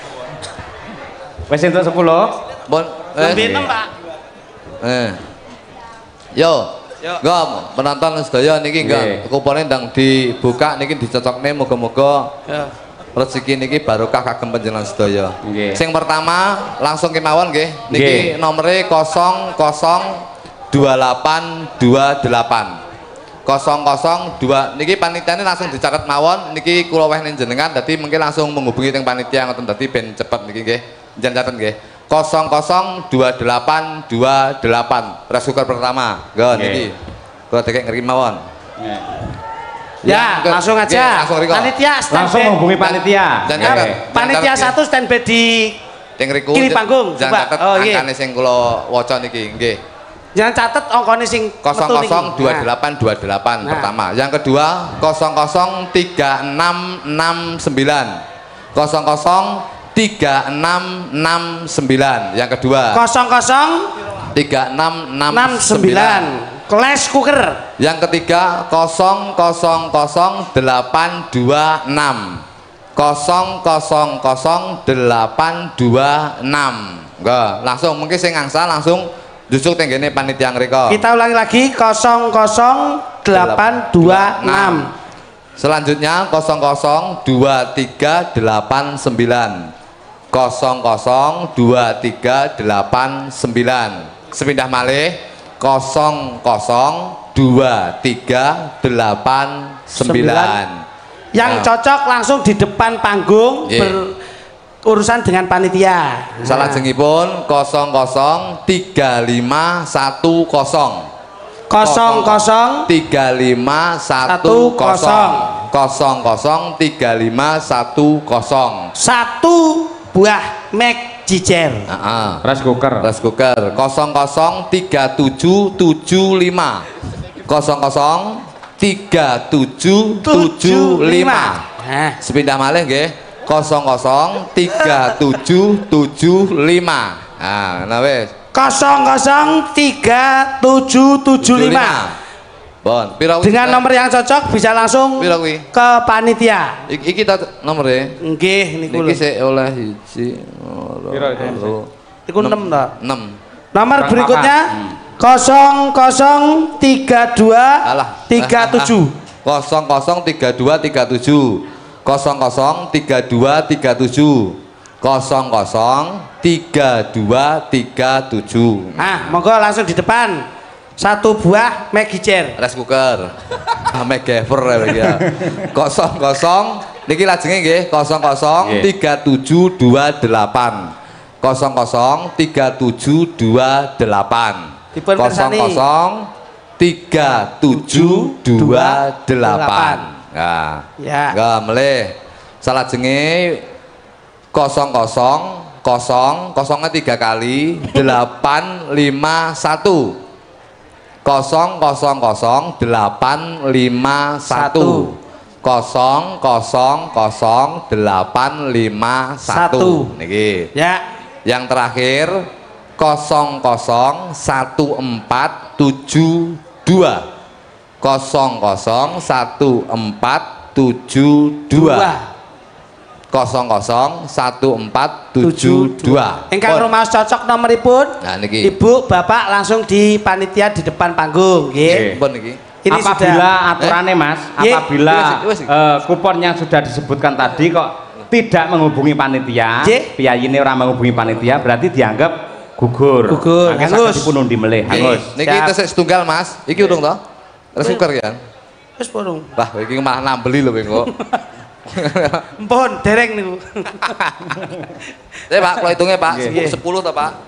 Wis entuk sepuluh. Pun Lebih eh. enam, Pak. Eh. Yo. Yo. Ngom, penonton sedaya niki Nggih. enggak kupone ndang dibuka niki dicocokne muga-muga Ya. rezeki niki barokah kagem panjenengan sedaya. Nggih. Sing pertama langsung kemawon nggih. Niki Nggih. nomere nol nol dua delapan dua delapan. nol nol dua niki panitiane langsung dicatet mawon niki kula wehne jenengan dadi mungkin langsung menghubungi teng panitia ngoten dadi ben cepet niki nggih. Njen catet nggih. nol nol dua delapan dua delapan rice cooker pertama. Nggo niki. Kula dekek ngeri mawon. Ya, Ke- langsung nggih, aja. langsung riko. Panitia stand Langsung by. menghubungi panitia. Dan Ya, catet. panitia satu stand by di Teng riku. Kiri panggung, Jangan coba. catet Oh, iya. angkane sing kula waca niki nggih. jangan catet ongkone sing metu nol niki. nol dua Nah. delapan dua delapan Nah. pertama. Yang kedua nol nol tiga enam enam sembilan. nol nol tiga enam enam sembilan. Yang kedua kosong kosong tiga enam enam enam sembilan. Clash cooker. Yang ketiga nol nol delapan dua enam. nol nol delapan dua enam. Enggak, langsung mungkin sing ngangsal langsung jusuk tenggene panitia ngrika. Kita ulangi lagi nol nol delapan dua enam. Selanjutnya nol nol dua tiga delapan sembilan. nol nol dua tiga delapan sembilan. Sepindah malih nol nol dua tiga delapan sembilan. Yang Nah. cocok langsung di depan panggung Iya. berurusan dengan panitia. Salah jengipun nol nol tiga lima satu nol. Kosong kosong tiga lima satu nol. nol nol tiga lima satu nol. satu buah Mac Jijer. Heeh. Rice cooker. Rice cooker nol nol tiga tujuh tujuh lima. nol nol tiga tujuh tujuh lima. Nah, Sepindah malih nggih. nol nol tiga tujuh tujuh lima. Nah, nah wis. kosong kosong tiga tujuh tujuh lima. Bon, pira kuwi? Dengan nomor yang cocok bisa langsung Pira kuwi? ke panitia. Iki iki ta nomere. Nggih niku Niki lho. sik oleh siji. Pira itu? Iku enam to. enam. Nomor Kurang berikutnya apa? kosong kosong tiga dua Alah. tiga tujuh. nol nol tiga dua tiga tujuh. nol nol tiga dua tiga tujuh. nol nol tiga dua tiga tujuh. Nah, monggo langsung di depan. Satu buah Maggi chair. Rice cooker. Megaver ya. Kosong kosong. Niki lajengnya nggih kosong kosong tiga tujuh dua delapan. Kosong kosong tiga tujuh dua delapan. Kosong kosong tiga tujuh dua delapan. Nah, ya. Nggak meleh. Salah jenge kosong kosong kosong kosongnya tiga kali delapan lima satu. Kosong kosong kosong delapan lima satu. Kosong kosong kosong delapan lima satu. Niki. Ya. Yang terakhir kosong kosong satu empat tujuh dua. Kosong kosong satu empat tujuh dua. Kosong kosong satu empat tujuh dua. Engkang rumah cocok nomoripun. Nah niki. Ibu, bapak langsung di panitia di depan panggung, nggih. Pun niki. Ini apabila sudah, aturannya Mas, eh? apabila uh, kupon yang sudah disebutkan tadi kok tidak menghubungi panitia, piyai ini orang menghubungi panitia, berarti dianggap gugur. Gugur. Hangus. Dipun undi meleh. Hangus. Niki tesih setunggal Mas. Iki urung to? Terus syukur ya. Wis urung. Wah, iki malah nambeli lho kok. Mpun dereng niku. Eh Pak, kalau hitungnya Pak, sepuluh toh Pak.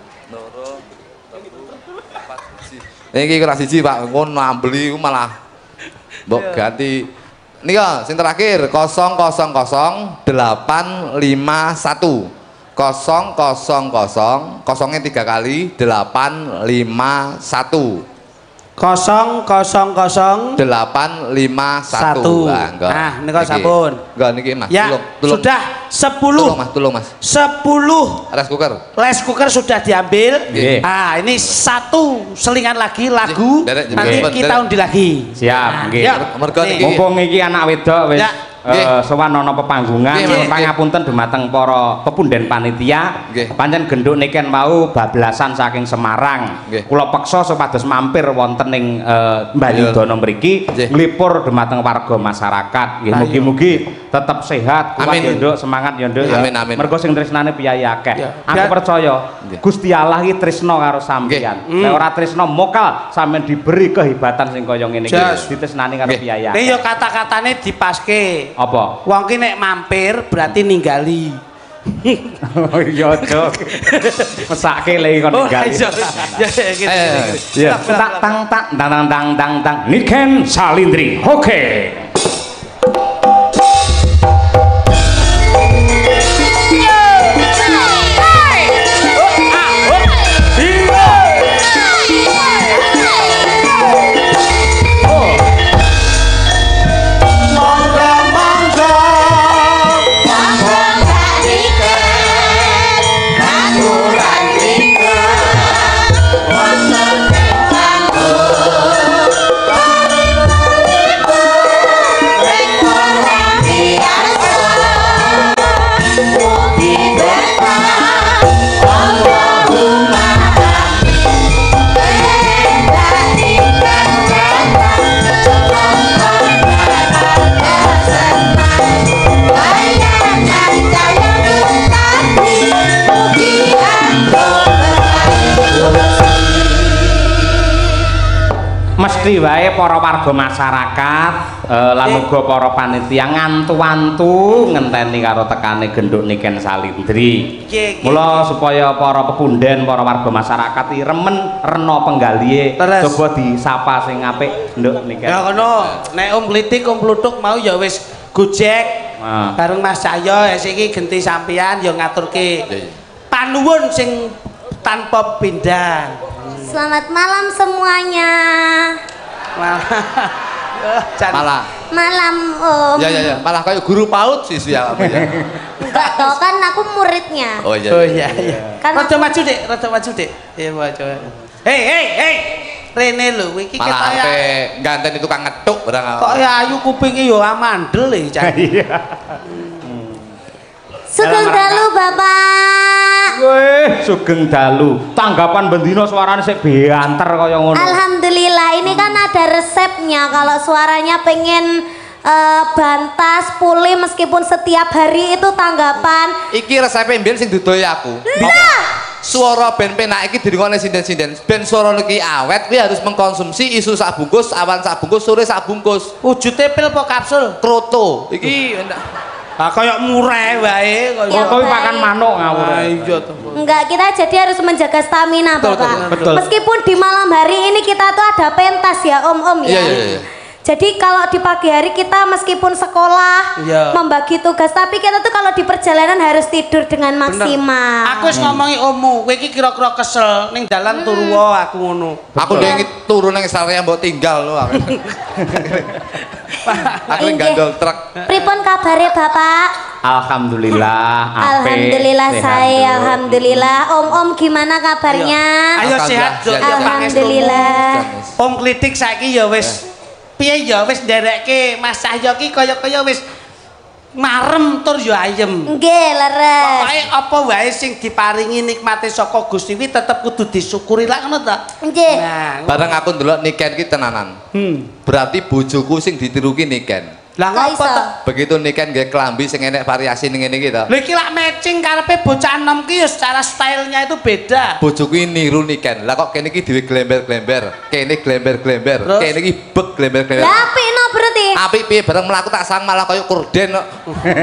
Niki kurang siji Pak, ngono nambeli ku malah mbok ganti. Nika sing terakhir kosong kosong kosong delapan lima satu. Kosong kosong kosong kosongnya tiga kali delapan lima satu. Kosong kosong kosong delapan lima satu. Nah, niku sampun. Enggak niki Mas. Ya, tulung, tulung. Sudah sepuluh. Tulung Mas, tulung Mas. sepuluh rice cooker. Rice cooker sudah diambil. Yeah. Ah, ini satu selingan lagi lagu. Dere, nanti dere, kita undi lagi. Siap, nggih. Nah, mumpung iki anak wedok wis ya. Uh, sowan ana pepanggungan pangapunten dumateng para pepunden panitia pancen genduk niken mau bablasan saking Semarang kula peksa supados mampir wonten ing uh, Banyudana mriki nglipur dumateng warga masyarakat nggih mugi-mugi tetep sehat kuat ya nduk semangat ya nduk ya mergo sing tresnane piyai akeh aku percaya Gusti Allah iki tresna karo sampeyan nek ora tresna mokal sampeyan diberi kehebatan sing kaya ngene iki ditresnani karo piyai akeh ya kata-katane dipaske apa? Wong ki nek mampir berarti ninggali. Oh iya, Cok. Mesake le kon ninggali. Ya ya. Tak tang tak tang tang tang tang Niken Salindri. Oke. Mesti wae para warga masyarakat eh, lan uga para panitia ngantu-antu ngenteni karo tekane genduk Niken Salindri. Mula supaya para pepunden, para warga masyarakat iki remen rena penggalihe coba disapa sing apik nduk Niken. Ya ngono, nek Om Klitik, Om Plutuk mau ya wis gojek nah. Bareng Mas Cahyo iki genti sampean ya ngaturke panuwun sing tanpa pindah. Selamat malam semuanya. Malah. Malam Om. Ya ya ya, malah kayak guru PAUD sih ya apa ya. Enggak toh kan aku muridnya. Oh iya. Oh iya iya. Kan rada maju Dik, rada maju Dik. Iya maju. Hei hei hei. Rene lho iki ketok. Malah ape ganten itu kang ngetuk barang. Kok ya ayu kupinge yo amandel e cah. Iya. Sugeng dalu Bapak. Weh, sugeng dalu. Tanggapan bendino suaranya sik beanter kaya ngono. Alhamdulillah, ini kan ada resepnya kalau suaranya pengen uh, bantas, pulih meskipun setiap hari itu tanggapan. Iki resepnya mbiyen sing dudohi aku. Lah, Suara ben penak iki dirungokne sinden-sinden. Ben suara iki awet kuwi harus mengkonsumsi isu sak bungkus, awan sak bungkus, sore sak bungkus. Wujude pil apa kapsul? Kroto. Iki ah kayak murah wae kaya ya, kowe makan manuk ngawur. Ah, iya toh. Enggak, kita jadi harus menjaga stamina, Betul, Bapak. betul, betul. Meskipun di malam hari ini kita tuh ada pentas ya, Om-om ya. Iya, iya, iya. Jadi kalau di pagi hari kita meskipun sekolah Iya. membagi tugas, tapi kita tuh kalau di perjalanan harus tidur dengan maksimal. Aku wis ngomongi ommu, kowe iki kira-kira kesel ning dalan turu wae aku ngono. aku ndek iki turu ning area mbok tinggal lho aku. Aku Inggih. gandol truk. Pripun kabare Bapak? Alhamdulillah, apik. Alhamdulillah Sehat saya, dulu. alhamdulillah. Om-om gimana kabarnya? Ayo Alhamdulillah, sehat Jok. sehat, sehat. Alhamdulillah. Om Klitik saiki ya wis piye ya wis nderekke Mas Cahyo ki kaya-kaya wis marem tur ya ayem. Nggih, leres. Pokoke apa wae sing diparingi nikmate saka Gusti kuwi tetep kudu disyukuri lak ngono ta. Nggih. Nah, Bareng aku ndelok Niken ki tenanan. hmm. Berarti bojoku sing ditiru ki Niken. Lah Kok ngopo iso? ta? Begitu Niken nggih klambi sing enek variasi ning ngene iki to. Lha iki lak matching karepe bocah enom ki ya secara stylenya itu beda. Bojoku iki niru Niken. Lah kok kene iki dhewe glember-glember, kene glember-glember, Terus? kene iki bek glember-glember. Lah apik no berarti. Apik piye bareng mlaku tak sang malah kaya korden kok.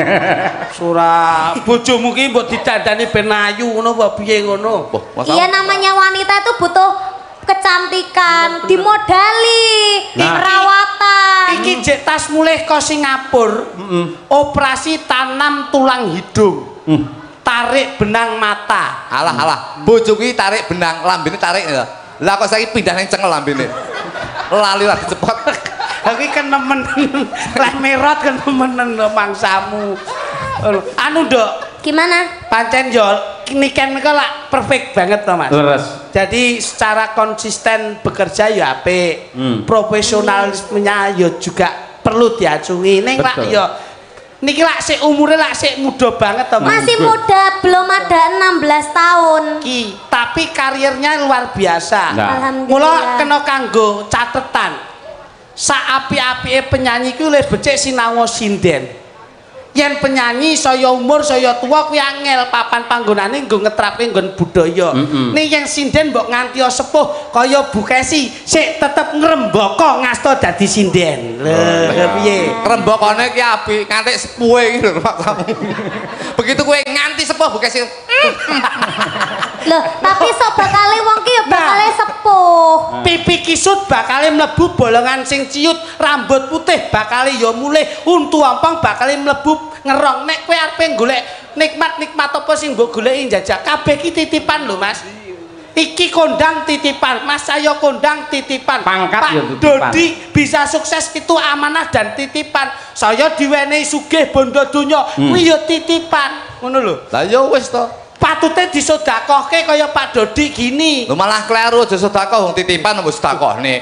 Surah bojomu ki mbok didandani ben ayu ngono apa piye ngono? Wah, masa Iya, namanya wanita itu butuh kecantikan, dimodali, Nah. perawatan. Iki jek tas mulih ke Singapura. Operasi tanam tulang hidung. Tarik benang mata. alah alah. Bojoku iki tarik benang, lambene tarik lho. Lah kok saiki pindah ning cengel lambene. Lali lah cepot. Aku kan nemen leh merot kan nemen mangsamu. Anu Nduk, Gimana? pancen yo Niken kok lak perfect banget to Mas. Leres. Jadi secara konsisten bekerja ya apik. Hmm. Profesionalismenya ya juga perlu diacungi. Ning lak Betul. ya niki lak sik umure lak sik muda banget to Mas. Masih muda, belum ada enam belas tahun. Ki, tapi karirnya luar biasa. Nah. Mula Alhamdulillah. kena kanggo catetan. Saapi-apike penyanyi ku luwih becik sinau sinden. Yen penyanyi saya umur saya tua kuwi angel papan panggonane nggo ngetrapke nggon budaya. Mm-mm. Ning yang sinden mbok nganti sepuh kaya Bukesi sik tetep ngrembaka ngasta dadi sinden. Lho piye? Rembakane ki apik, nganti sepuhe iki lho maksamu. Begitu kowe nganti sepuh bukan sih. Loh, tapi sok bakale wong ki ya bakale Nah. sepuh. Pipi kisut bakale mlebu bolongan sing ciut, rambut putih bakale ya mulih, untu ampang bakale mlebu ngerong. Nek kowe arepe golek nikmat-nikmat apa sing mbok goleki njajak kabeh ki titipan lho Mas. Iki kondang titipan, Mas saya kondang titipan. Pangkat Pak ya titipan. Dodi bisa sukses itu amanah dan titipan. Saya diwenehi sugih bondo donya, kuwi ya titipan. Ngono lho. Lah ya wis to. Patute disedekahke kaya Pak Dodi gini. Lu malah kleru aja sedekah wong titipan wis sedekahne.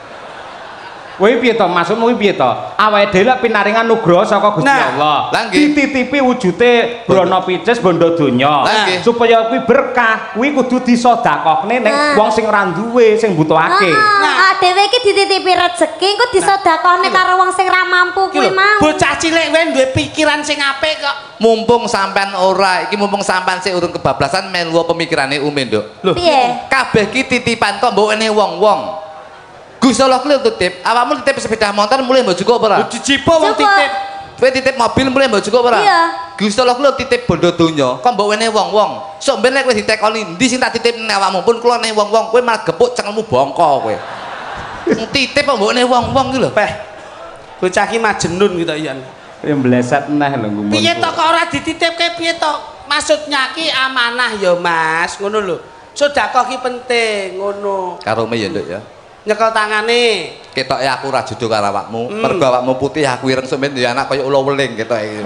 Kuwi piye to? Maksudmu kuwi piye to? Awake dhewe lek pinaringan nugraha saka Gusti Nah, Allah. lah nggih. Dititipi wujude brana picis bondo donya. Lah nggih. Supaya kuwi berkah, kuwi kudu disedekahne ning Nah. wong sing ora duwe, sing butuhake. Heeh, dhewe iki dititipi rezeki engko disedekahne karo wong sing ra mampu Iki kuwi lho, mau. bocah cilik wae duwe pikiran sing apik kok. Mumpung sampean ora, iki mumpung sampean sik urung kebablasan melu pemikirane Umi, Nduk. Lho, Piye? kabeh ki titipan kok mbok wene wong-wong. Gusti Allah kuwi titip, awakmu titip sepeda motor mulih mbok cukup ora? Dijipo wong Coba. titip. Kowe titip mobil mulih mbok cukup ora? Iya. Gusti Allah kuwi titip bondo donya, kok mbok wene wong-wong. Sok ben nek kowe ditekoni ndi sing tak titip ning awakmu pun kula ning wong-wong, kowe malah gepuk cengelmu bongko kowe. Titip kok mbok wene wong-wong ki lho. Peh. Bocah ki majnun gitu ya. Ya mbleset neh lho ngumun. Piye to kok ora dititipke piye to? Maksudnya ki amanah ya Mas, ngono lho. Sedekah ki penting ngono. Karo me ya, Nduk ya. Nyekel tangane. Ketoke aku ora jodoh karo awakmu. Hmm. Mergo awakmu putih aku ireng sampeyan duwe anak kaya ula weling ketoke iki.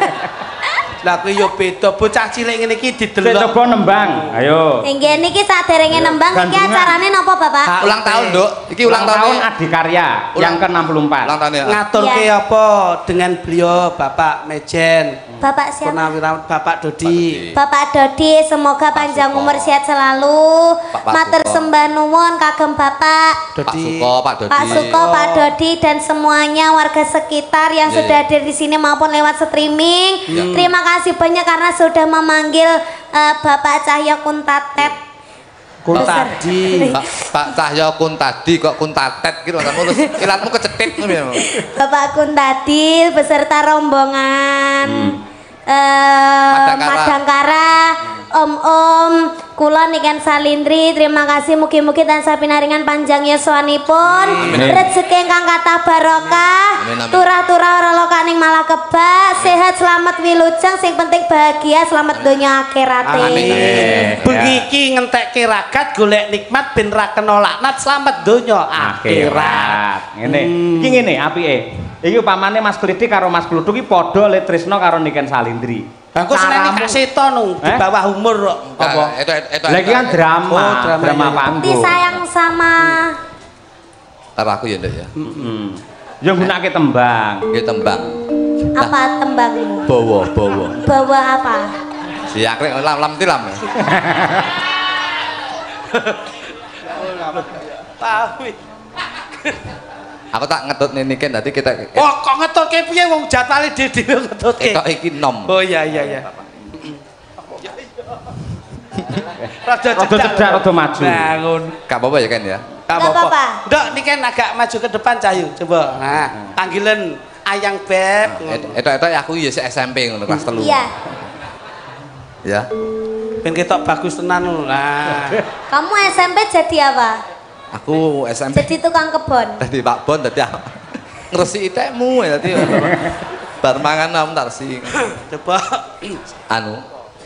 Lah kuwi ya beda bocah cilik ngene iki Sik didelok. coba nembang. Ayo. Nggih niki saderenge nembang iki Gandungan. acarane napa Bapak? Ha. Ulang tahun, Nduk. Iki ulang tahun. Adikarya Ulang- yang ke enam puluh empat. Ulang tahun ya. Ngaturke Iya. apa dengan beliau Bapak Mejen. Bapak siapa? Purnawirawan Bapak Dodi. Bapak Dodi, semoga panjang Suko. umur sehat selalu. Pak- Pak Matur Suko. sembah nuwun kagem Bapak. Pak Dodi. Suko, Pak Dodi. Pak Suko, Pak Dodi dan semuanya warga sekitar yang Iya, sudah iya. hadir di sini maupun lewat streaming. Iya. Terima kasih banyak karena sudah memanggil uh, Bapak Cahyo Kuntatet. Kuntadi. Pak Pak Cahyo Kuntadi kok Kuntatet gitu maksudmu terus ilatmu kecetit ngono ya. Bapak Kuntadi beserta rombongan hmm. eh Madangkara. Madangkara, Om-om, kula niken salindri, terima kasih mugi-mugi tansah pinaringan panjang yuswanipun, rezeki ingkang kathah barokah, turah-turah ora lokaning malah kebak, sehat selamat wilujeng, sing penting bahagia selamat donya akhirate. Amin. Bengi iki ngentekke ragat golek nikmat ben ra kena laknat selamat donya akhirat. Ngene. Iki ngene apike. Iki upamane Mas Kliti karo Mas Kluthuk iki padha le tresno karo niken salindri. Aku seneng kaseto nung di bawah umur kok. Apa? Itu itu. Lagi kan drama, oh, drama, drama iya. panggung. Di sayang sama Karo aku ya, Nduk ya. Heeh. Ya gunake tembang. Nggih tembang. apa tembangmu? Bawa, bawa. Bawa apa? Siakrek lam-lam tilam. Tahu. Aku tak ngetut niken dadi kita. Oh, kok ngetutke piye wong jatale dhewe ngetutke. Ketok iki nom. Oh iya iya iya. Rada Rada cedak, rada maju. Bangun. Gak apa-apa ya kan ya. Gak Gak apa-apa. Ndok niki agak maju ke depan Cahyu. Coba. Nah, panggilan Ayang Beb. Etok-etok aku ya si S M P ngono kelas telu. Iya. Ya. Ben ketok bagus tenan lho. Nah. Kamu S M P jadi apa? Aku S M P. Jadi tukang kebon. Dadi Pak Bon dadi aku ngresiki tekmu ya dadi. Bar mangan am tarsi. Coba. Anu.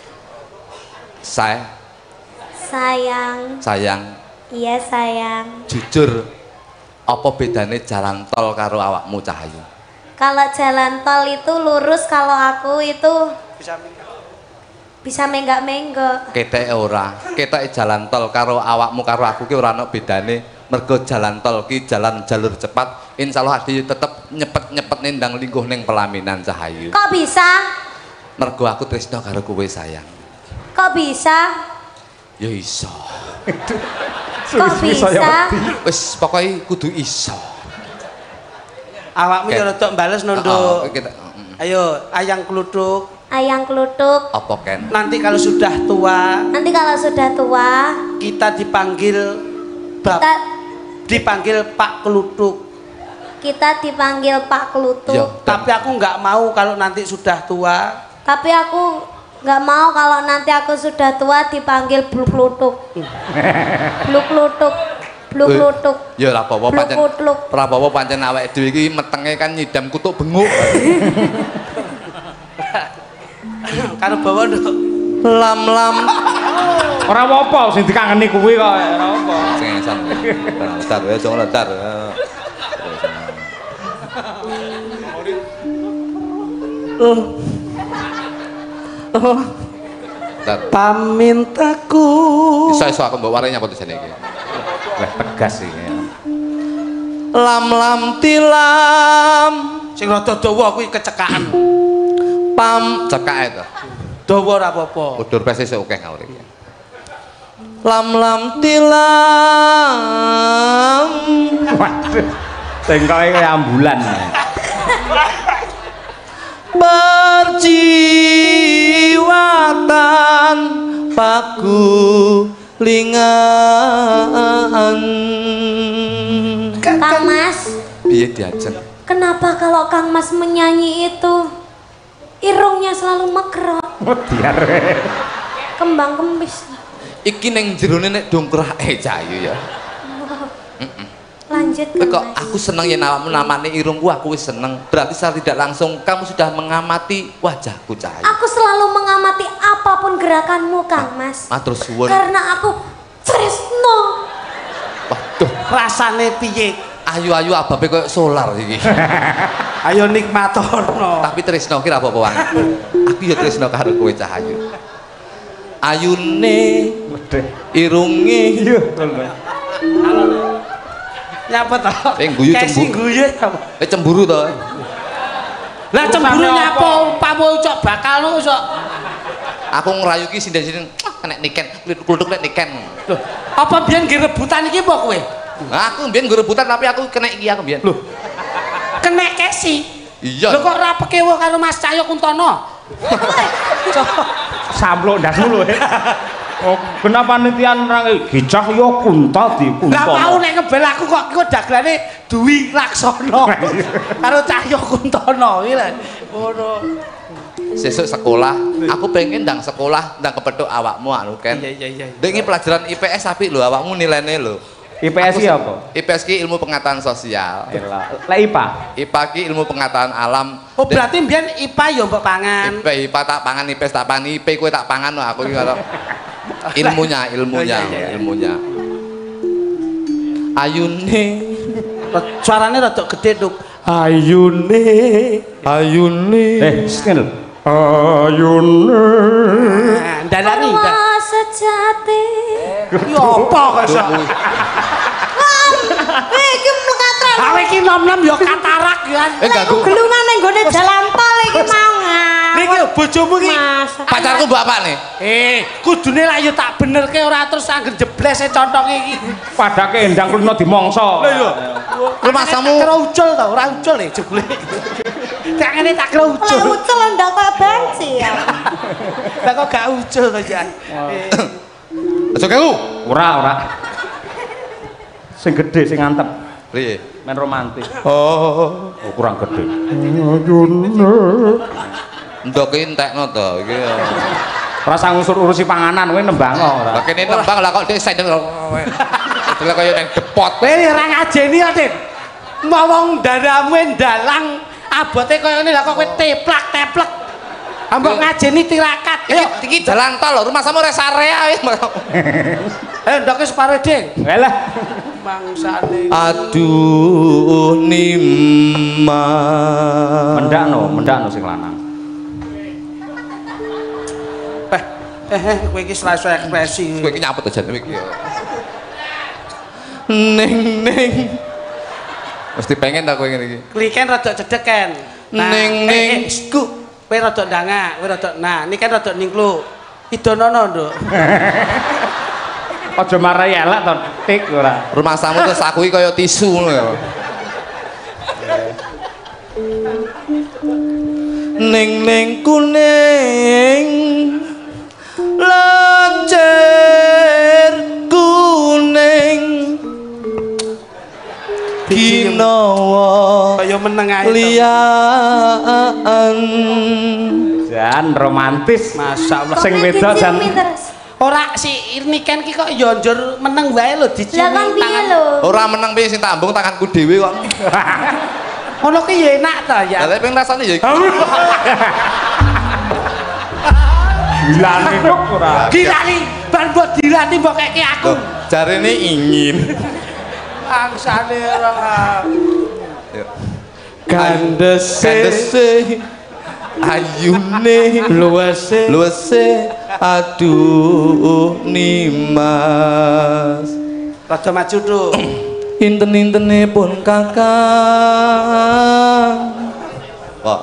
Saya Sayang. sayang Iya sayang. jujur apa bedane jalan tol karo awakmu Cahyu? Kalau jalan tol itu lurus, kalau aku itu Bisa bisa menggak-menggok. Keteke ora. Keteke jalan tol karo awakmu karo aku ki ora ana bedane. Mergo jalan tol ki jalan jalur cepat. Insyaallah adi tetep nyepet-nyepet nendang lingkuh ning pelaminan Cahyu. Kok bisa? Mergo aku tresno karo kowe sayang. Kok bisa? Ya iso. Kok bisa? Wis pokoke kudu iso. awakmu yo rada mbales Heeh, nunduk. kita- Ayo, Ayang Kluthuk. Ayang Kluthuk. Apa Ken? Nanti kalau sudah tua, Nanti kalau sudah tua, kita dipanggil Bap, kita dipanggil Pak Kluthuk. kita dipanggil Pak Kluthuk. Yo, Tapi aku nggak mau kalau nanti sudah tua. Tapi aku nggak mau kalau nanti aku sudah tua dipanggil Bluk Kluthuk. Bluk Kluthuk. Bluk Kluthuk. Ya ora apa-apa Bluk pancen. Kluthuk. Ora apa-apa pancen awake dhewe iki metenge kan nyidam kutuk benguk. Karo bawa nduk. Lam-lam. Ora apa-apa sing dikangeni kuwi kok ora apa. Sing esan. Ledar ya jong ledar. Oh. Oh, Ledar. pamintaku. Iso-iso aku mbok warai nyapa disene iki. Lah tegas iki. Lam-lam tilam. Sing rada dawa kuwi kecekaan. Pam cekake to. Dawa ora apa-apa. Udur pes isih akeh ngawur iki. Lam-lam tilam. Waduh. Tengkoke kaya ambulan. Berjiwatan paku lingan. Kang Mas, Piye diajeng? kenapa kalau Kang Mas menyanyi itu irungnya selalu mekrot, Biar kembang kembis? Iki ning jerone nek dongkrake Cahyu ya. Lanjut Tapi Kang kok Mas. aku seneng yen awakmu namane irungku aku wis seneng. Berarti secara tidak langsung kamu sudah mengamati wajahku Cahyu. Aku selalu mengamati apapun gerakanmu Kang Mas. Matur suwun. Karena aku tresno. Waduh, Rasane piye? ayu-ayu ababe koyo solar iki. Ayo nikmatono. Tapi tresno ki ra apa-apa wae. Aku ya tresno karo kowe Cahyu. Ayune irunge iya. Nyapa to? Eh, guyu Kayak sing cemburu. guyu apa? eh cemburu to. Lah cemburu nyapa umpamu cok bakal lu sok. Aku ngrayu ki sinden-sinden nek niken, kluthuk nek niken. Loh, apa biyen nggih rebutan iki apa kowe? Nah, aku mbiyen nggo rebutan tapi aku kena iki aku mbiyen. Loh. Kenek kesi. Iya. Lho kok ora pekewo karo Mas Cahyo Kuntono? sampluk ndasmu lho. Oh, kenapa nitian rang gicah yo kunta di kunta. Lah mau nek ngebel aku kok iku dagelane Dwi Laksana. Karo Cahyo Kuntana iki lho. Ngono. Sesuk sekolah, aku pengen ndang sekolah ndang kepethuk awakmu anu Ken. Iya iya iya. Dek iki pelajaran I P S apik lho awakmu nilainya lho. I P S ki apa? I P S ki ilmu pengetahuan sosial. Lah I P A. I P A ki ilmu pengetahuan alam. Oh berarti mbiyen I P A ya mbok pangan. I P A, I P A tak pangan, I P S tak pangan, I P kowe tak pangan lho aku iki karo ilmunya, ilmunya, ilmunya. Ayune suarane rada gede Duk. Ayune, ayune. Eh, skil. Ayune. Dalani Arwah sejati. Yo apa kok? Weh, iki mlekatran. Awe iki nom-nom yo katarak ya. Eh ganggu. Gelungan ning gone jalan tol iki mau ngawur. Niki bojomu iki. Pacarku bapak nih. Eh, kudune lak yo tak benerke ora terus angger jeblese contok iki. Padake endang kulino dimongso. Lha yo. Rumah samu Kira ucul to, ora ucul e jebule. Kak ngene tak kira ucul. Lah ucul ndak kok benci ya. Lah kok gak ucul to, Jan. Aja kau. Ora, ora. Sing gedhe sing antep. Piye? Men romantis. Oh, Oh, kurang gedhe. ndok ki entekno to iki. Rasa ngusur urusi panganan kowe nembang ora. Lah kene nembang lah kok dhek sendel. Itulah kaya nang depot. Kowe ora ngajeni ya, Dit. Mau wong daramu ndalang abote kaya ngene lah kok kowe teplak-teplek. Ambok ngajeni tirakat. Ayo, iki jalan tol lho, rumah samu rest area wis. Eh, ndoke separo, Ding. Lah, Bangsane. Aduh Nima. mendakno, mendakno sing lanang. Eh, eh, kowe iki selalu ekspresi. Kowe iki nyapet aja iki. Ning ning. Mesti pengen ta kowe ngene iki. Kliken rada cedek kan. Ning, ning. eh, eh, ku. Kowe rada ndangak, kowe rada nah, ini kan rada ningklu. Idonono, Nduk. Aja marai elek to, tik ora. Rumah samu terus aku iki kaya tisu ngono ya. Ning ning kuning lancir kuning kinawa Kaya meneng ae. to. liaan Jan romantis. Masyaallah. Sing wedok jan Ora si Irniken ki kok yo njur meneng wae lho diciumi Lah kan piye lho? ora menang piye sing tambung tanganku dhewe kok. Ngono ki ya enak ta ya. Lah pengen rasane ya iki. Gilane kok ora. Dilani, ban mbok dilani mbok keke aku. Loh, jarene ingin. Angsane ora. Kandese kandese ayune luwese luwese aduh Nimas. Rada maju Duk. Inten-intene pun kakang. Kok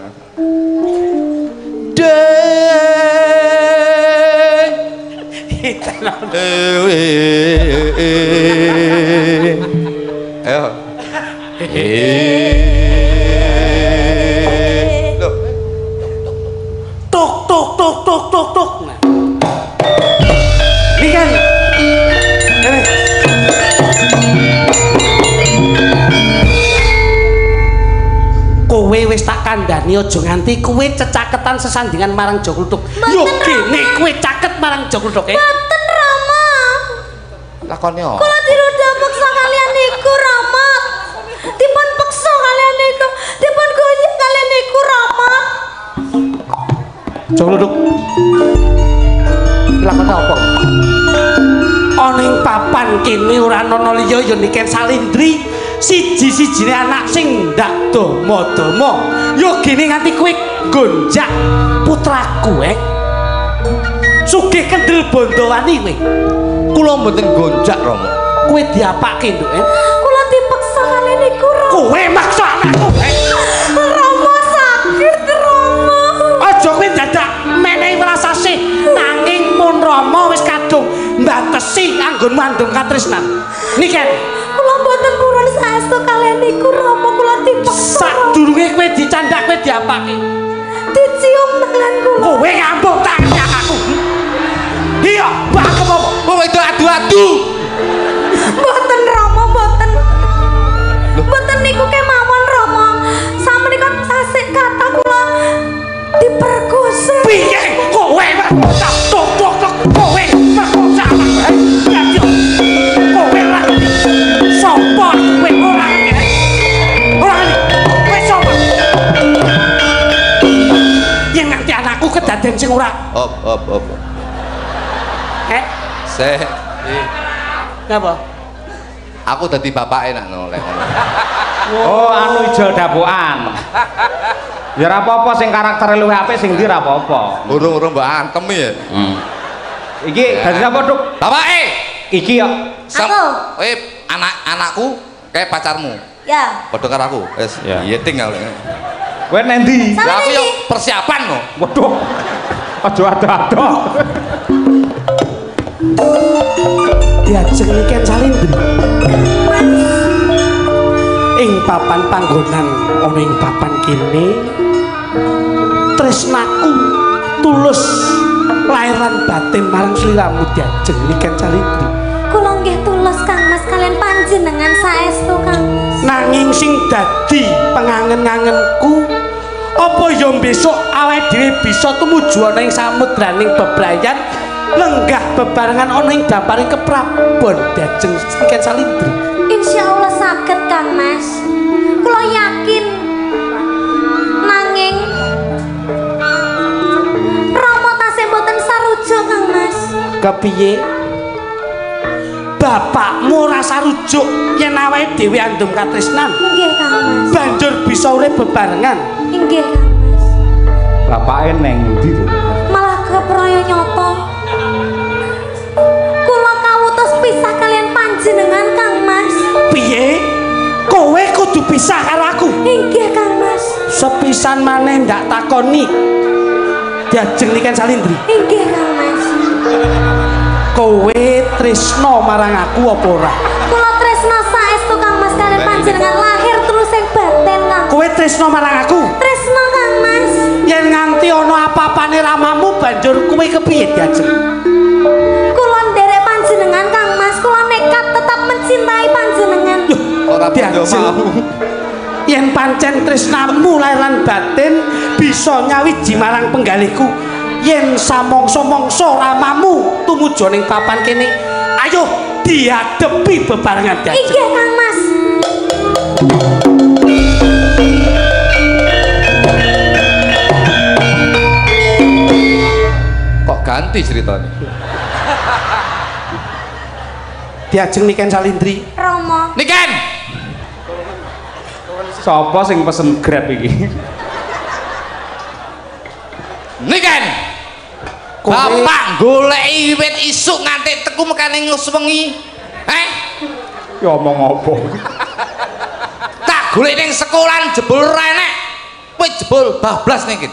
dek ayo Tuk tuk tuk tuk tuk tuk. Nah. Ini kan. Ini. Kowe wis tak kandhani aja nganti kowe cecaketan sesandingan marang Joglutuk. Yo kene kowe caket marang Joglutuk. Mboten Rama. lakone opo? Kula diroda peksa kalian niku Rama. Dipun peksa kalian niku, dipun goyah kalian niku Rama. Joglutuk. Lakone apa? Ana ing papan kene ora ana liya ya Niken Salindri. Siji-sijine anak sing ndak domo-domo. Yo gene nganti kowe gonjak putraku, eh. Sugih kendel bondowani kowe. Kula mboten gonjak, Rama. Kowe diapake, Nduk, eh? Kula dipeksa kalian niku Rama. Kowe maksa anakku, eh? Rama sakit Rama. Aja kowe dadak menehi welasase nanging mun Rama wis kadung mbatesi anggon mandung katresnan. Niken, Kula mboten purun saestu kalian niku Rama, kula dipeksa. sadurunge kowe dicandak kowe diapake. Dicium tangan kula. Kowe ngambung tangan aku. tak topok kowe merkosa anak bae. Ya kowe ra sapa kowe ora ngerti. Ora ngerti. Kowe sapa? Yen ngerti anakku kedaden sing ora. Op op op. Eh, Se. napa? Aku dadi bapake nak noleh. Oh, anu ijo dapokan. Ya ora apa-apa sing karaktere luwih apik sing ndi ora apa-apa. Urung-urung mbok antem ya. Hmm. Iki dadi apa, Duk? Bapake. Iki ya. Aku. Kowe anak-anakku kayak pacarmu. Ya. Padha karo aku. Wis, Ya. iya tinggal. Kowe nendi? Sama Lah aku yo iki. persiapan no. Waduh. Aja ado-ado. Diajeng Niken Salindri ing papan panggonan ana ing papan kene tresnaku tulus lairan batin marang sliramu Diajeng Niken Salindri. Kula nggih tulus Kang Mas kalian panjenengan saestu Kang Mas. Nanging sing dadi pengangen-angenku apa ya besok awake dhewe bisa tumuju ana ing samudraning bebrayan lenggah bebarengan ana ing damparing keprabon Diajeng Niken Salindri. Insyaallah saged Kang Mas. Kula yakin. Nanging Rama tasih mboten sarujuk Kang Mas. Kepiye? Bapakmu ora sarujuk yen awake dhewe andum katresnan. Nggih Kang Mas. Banjur bisa urip bebarengan. Nggih Kang Mas. Bapake neng ndi to? Malah kepraya nyata. Kula kawutus pisah kalian panjenengan Kang Mas. Piye? Kowe kudu pisah karo aku. Nggih Kang Mas. Sepisan maneh ndak takoni. Diajeng Niken Salindri. Nggih Kang Mas. Kowe tresno marang aku apa ora? Kula tresna saestu Kang Mas kalian panjenengan lahir terus sing batin Kang. Kowe tresno marang aku? Tresna Kang Mas. Yen nganti ana apa-apane ramamu banjur kowe kepiye Diajeng? Kula nderek panjenengan Kang Mas. Kula nekat tetap mencintai panjenengan. Ora pindo mau. Yen pancen tresnamu lahir lan batin bisa nyawiji marang penggalihku. Yen samangsa-mangsa ramamu tumuju ning papan kene, ayo diadepi bebarengan Diajeng. Nggih Kang Mas. Kok ganti ceritanya? Diajeng Niken Salindri. Rama. Niken. Sapa sing pesen Grab iki? Niken. Kowe- Bapak goleki wit isuk nganti teku mekane ngus wengi. Eh? Ya omong apa? Tak golek ning sekolahan jebul ora enek. Kowe jebul bablas Niken.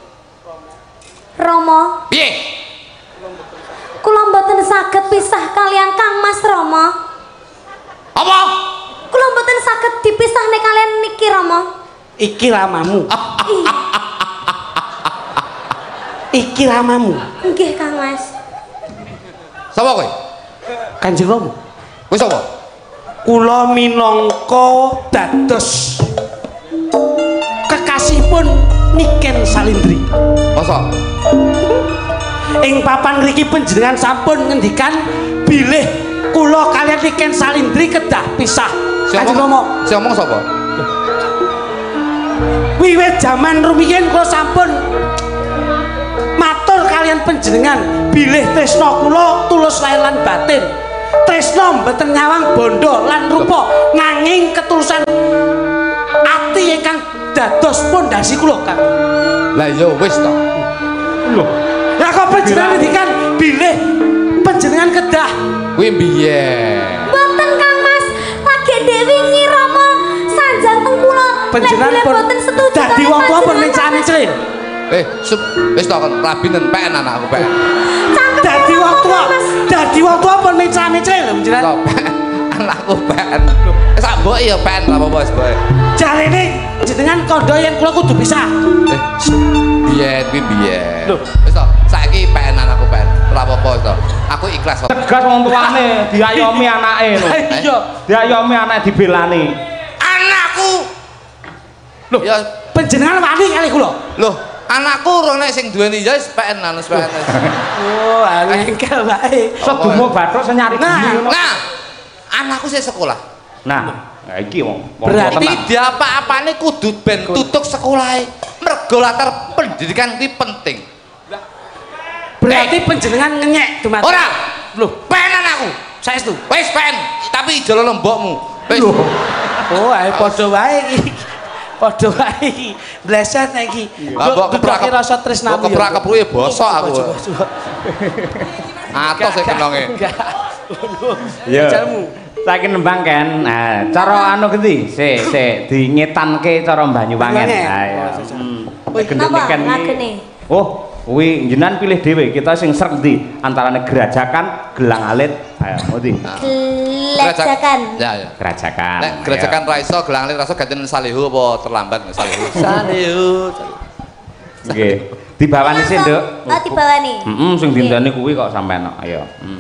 Rama. Piye? Kula mboten saged pisah kalian Kang Mas Rama. Apa? Kula mboten saged dipisah nek kalian niki Rama. Iki ramamu. Iki ramamu. Nggih Kang Mas. Sapa kowe? Kanjeng Rama. Kowe sapa? Kula minangka dados kekasihipun Niken Salindri. Masa? Ing papan ngriki panjenengan sampun ngendikan bilih kula kalian Niken Salindri kedah pisah. Kanjeng Rama, Si omong sapa? wiwit jaman rumiyin kula sampun matur kalian panjenengan bilih tresna kula tulus lahir lan batin. Tresna mboten nyawang bondo lan rupa nanging ketulusan ati ingkang dados pondasi kula Kang. Lah ya wis to. Lho, Lah kok panjenengan ngendikan bilih panjenengan kedah Kuwi biyen. Mboten Kang Mas. Lagi ndek wingi Rama sanjang teng kula. panjenengan Nek pun mboten setuju dadi kalian wong tua pun panjenengan, mencani celin. Eh, sup, wis to rabinen P N anakku P N. Cangkem Dadi Rama, wong tua, Kang Mas. dadi wong tua pun mencani celin panjenengan. Kok P N anakku P N. Sak mbok ya P N apa apa wis boy. Jarene jenengan kandha yen kula kudu pisah. Eh, biyen kuwi biyen. Lho. Wis to, saiki P N anakku P N. Ora apa-apa wis to. Aku ikhlas kok. tegas wong tuane diayomi anake lho. Iya. Diayomi anake dibelani. Anakku. Loh, Ya panjenengan wani kali kula. loh, Anakku urung nek sing duweni ya wis P N anu P N. Oh, engkel bae. Sedumuk bathuk senyari geni ngono. Nah, anakku sing sekolah. Nah, nah iki wong. Berarti diapa-apane kudu ben tutuk sekolahe. Mergo latar pendidikan iki penting. Berarti panjenengan ngenyek dumateng. Ora. Lho, Pen anakku. saestu. Wis pen, tapi jolo lombokmu. Wis. Oh, ae padha wae iki. Padha wae iki. Bleset nek iki. Mbok keprak rasa tresnamu. Keprak kepruke bosok aku. Atos e kenonge. Ya. Saiki nembang kan. Nah, cara anu genti? Si, si dingetanke cara Banyuwangen. Ha ya. Gendeng-gendeng ngagene. Oh, kuwi jenengan pilih dhewe, kita sing srek ndi antarane Gerajakan, Gelang Alit. Ayo, ngerti? Gerajakan. Ya, ya. Gerajakan. Nek Gerajakan ra iso, Gelang Alit ra iso ganten Salihu apa terlambat Salihu. Salihu. Nggih. Dibawani sih, Nduk. Oh, dibawani. Heeh, sing dindani kuwi kok sampean. Ayo. Hmm.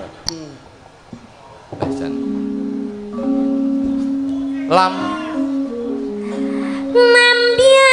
Lam Mambian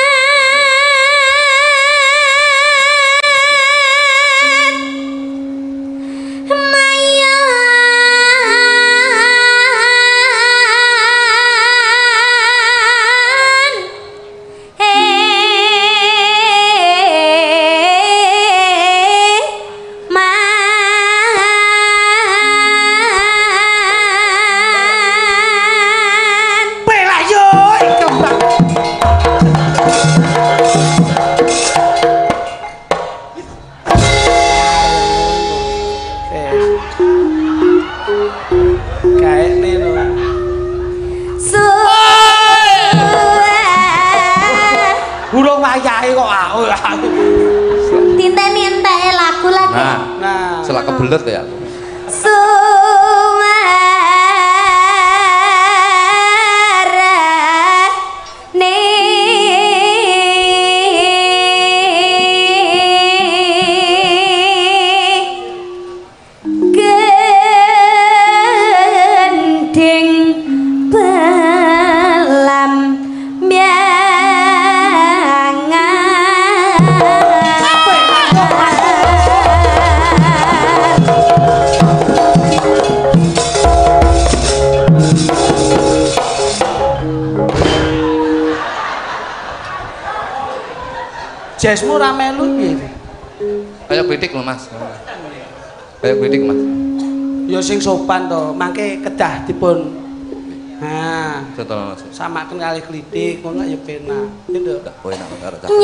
Tinteni enteke lagu lagi. Nah, nah. Selak kebelet ya. Jasmu ra melu piye? Kayak kritik lho, Mas. Kayak kritik, Mas. Ya sing sopan to, mangke kedah dipun. Ha, contoh Mas. Samaken kali kritik, kok ya penak. Nduk. Tak enak karo cah.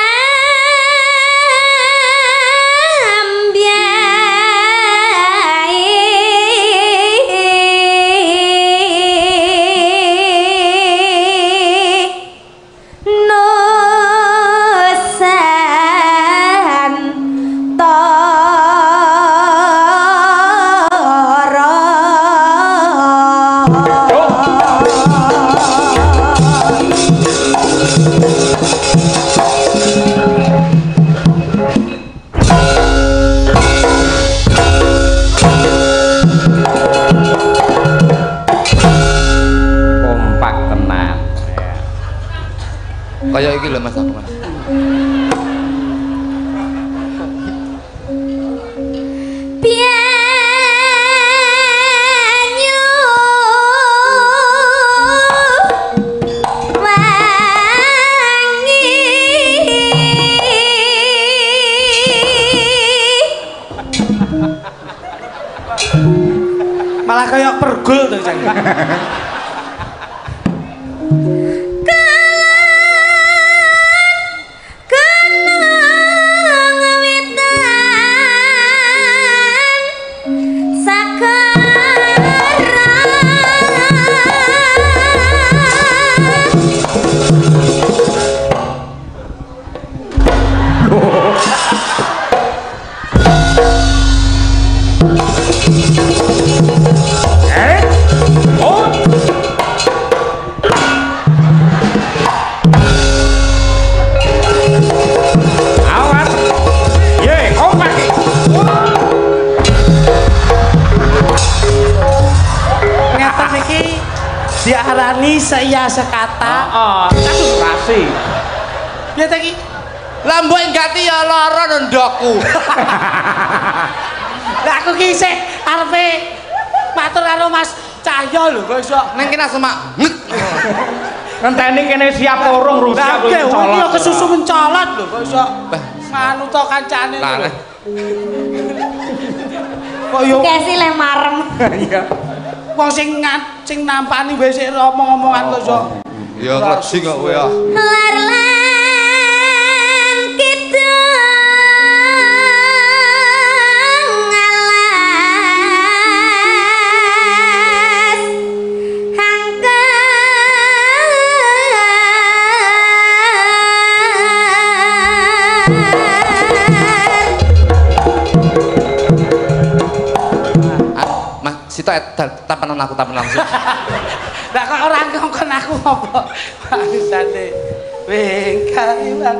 Kayak iki lho Mas aku Mas. Malah kayak pergul tuh Cang. Diarani saya sekata. Oh, aduh kasih. Lihat lagi. Lah mbok enggati ya lara ndokku. Lah aku ki isih arepe matur karo Mas Cahyo lho kok iso. Ning kene semak. Ngenteni kene siap urung rusak kowe iki yo kesusu mencolot lho kok iso. Manu to kancane lho. Kok yo kesi le marem. Iya. Wong sing sing nampani wis omong-omongan kok iso. Ya ngerti kok kowe ya. Larlan kita Sito tampanan aku tampanan langsung. Lah kok ora ngongkon aku apa? Bangsate. Wengkali bang.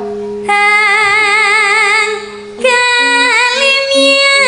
Hang kalimnya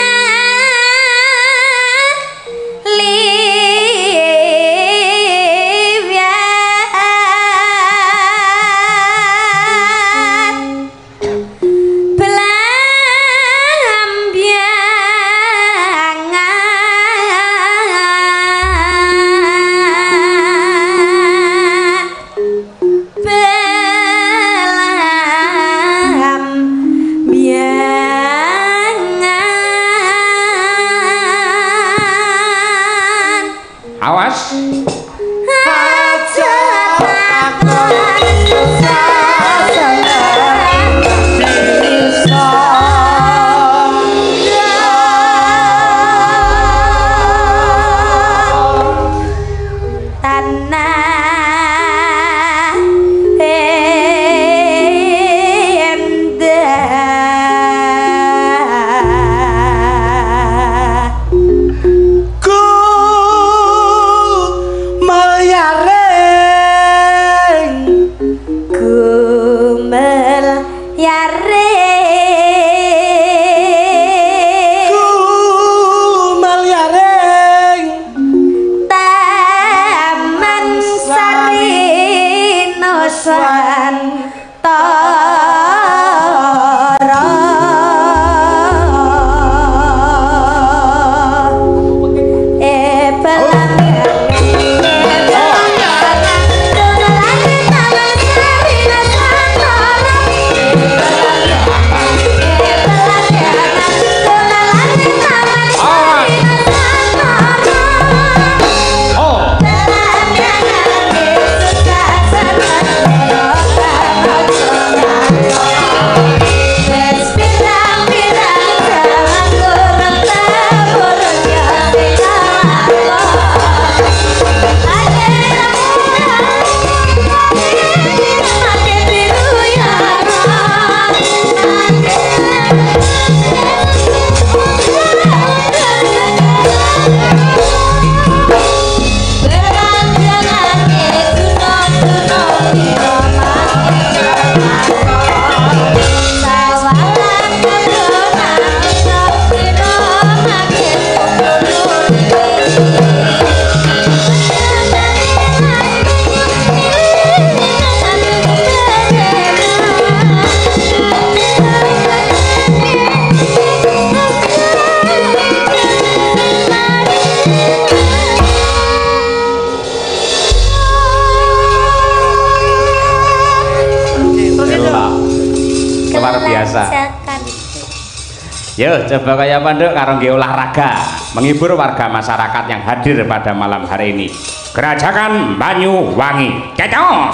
Yo, coba kayak apa nduk karo nggih olahraga menghibur warga masyarakat yang hadir pada malam hari ini. Gerajakan Banyuwangi. Cetos.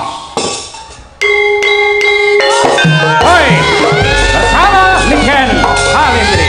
Hoi, bersama Niken Halindri.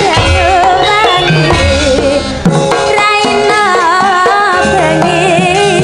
Raina bengi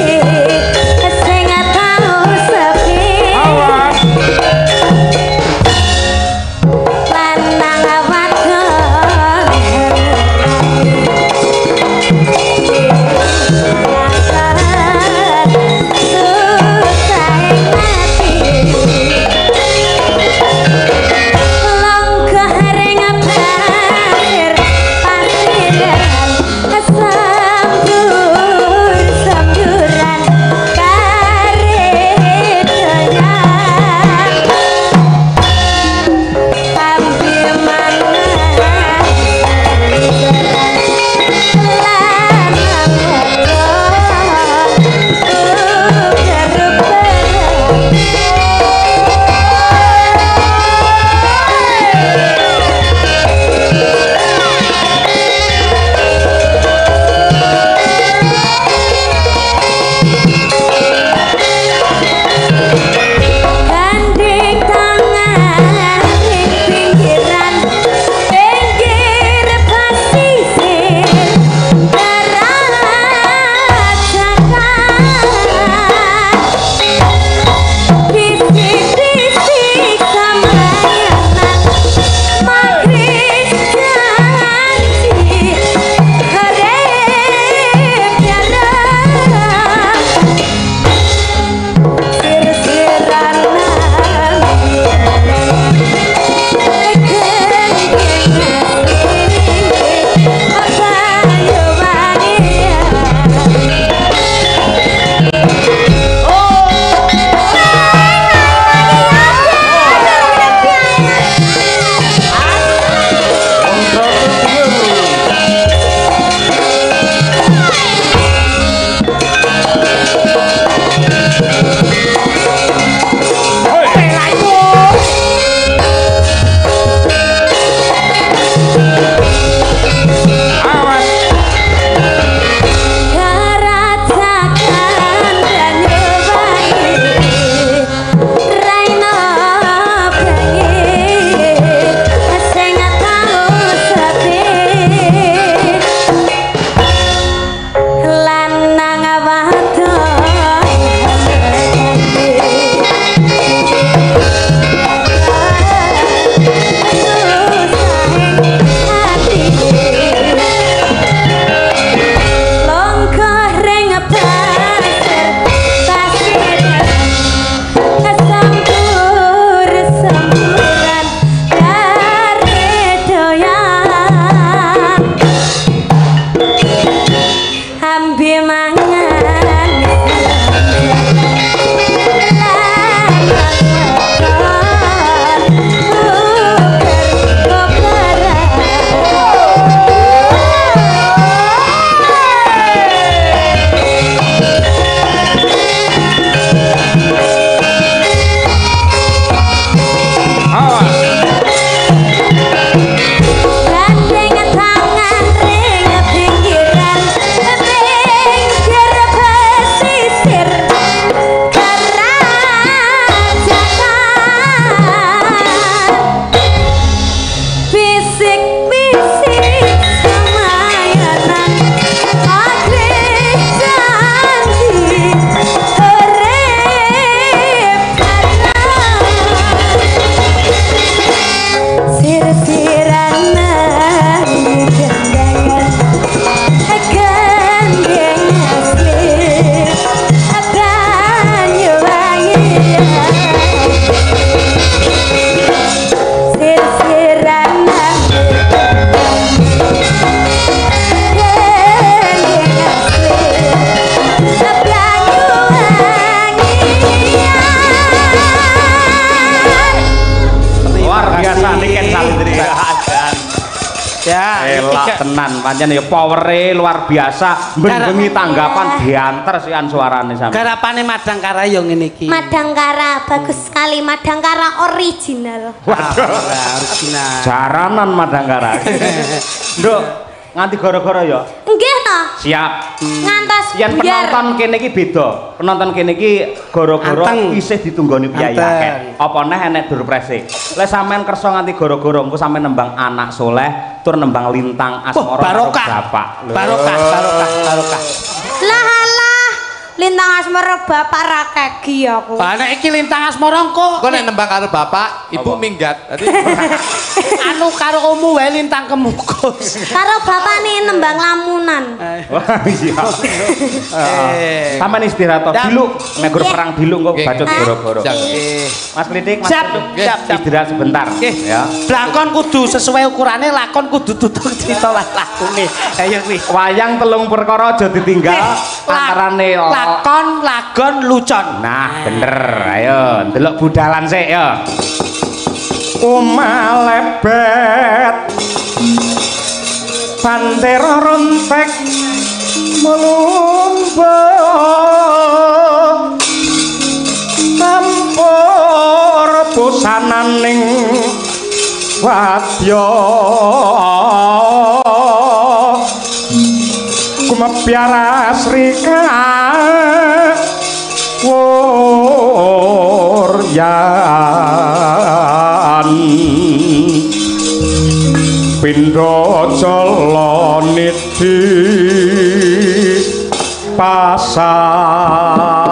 tenan pancen ya powere luar biasa bengi tanggapan diantar sian suarane sampe garapane Madangkara yo ngene iki Madangkara bagus sekali Madangkara original waduh original jaranan Madangkara nduk nganti gara-gara ya nggih no siap ngantos yen penonton kene iki beda penonton kene iki gara-gara isih ditunggoni piyai akeh apa neh enek durprese lek sampean kersa nganti gara-gara engko sampean nembang anak soleh tur nembang lintang asmara karo bapak barokah barokah barokah lah alah lintang asmara bapak ra kegi aku lah nek iki lintang asmara engko kok nek nembang karo bapak ibu minggat dadi anu karo omu wae lintang kemukus karo bapak nih nembang lamunan wah iya sampean istirahat dulu nek gur perang dulu kok bacot goro-goro Mas Klitik Mas siap istirahat sebentar ya lakon kudu sesuai ukurane lakon kudu tutuk cerita lakune ayo kuwi wayang telung perkara aja ditinggal antarane lakon lagon lucon nah bener ayo ndelok budalan sik ya omah lebet pantera rontek melumba tampur busananing wadya kumepiara srika wuryan pindha jala nidhi pasar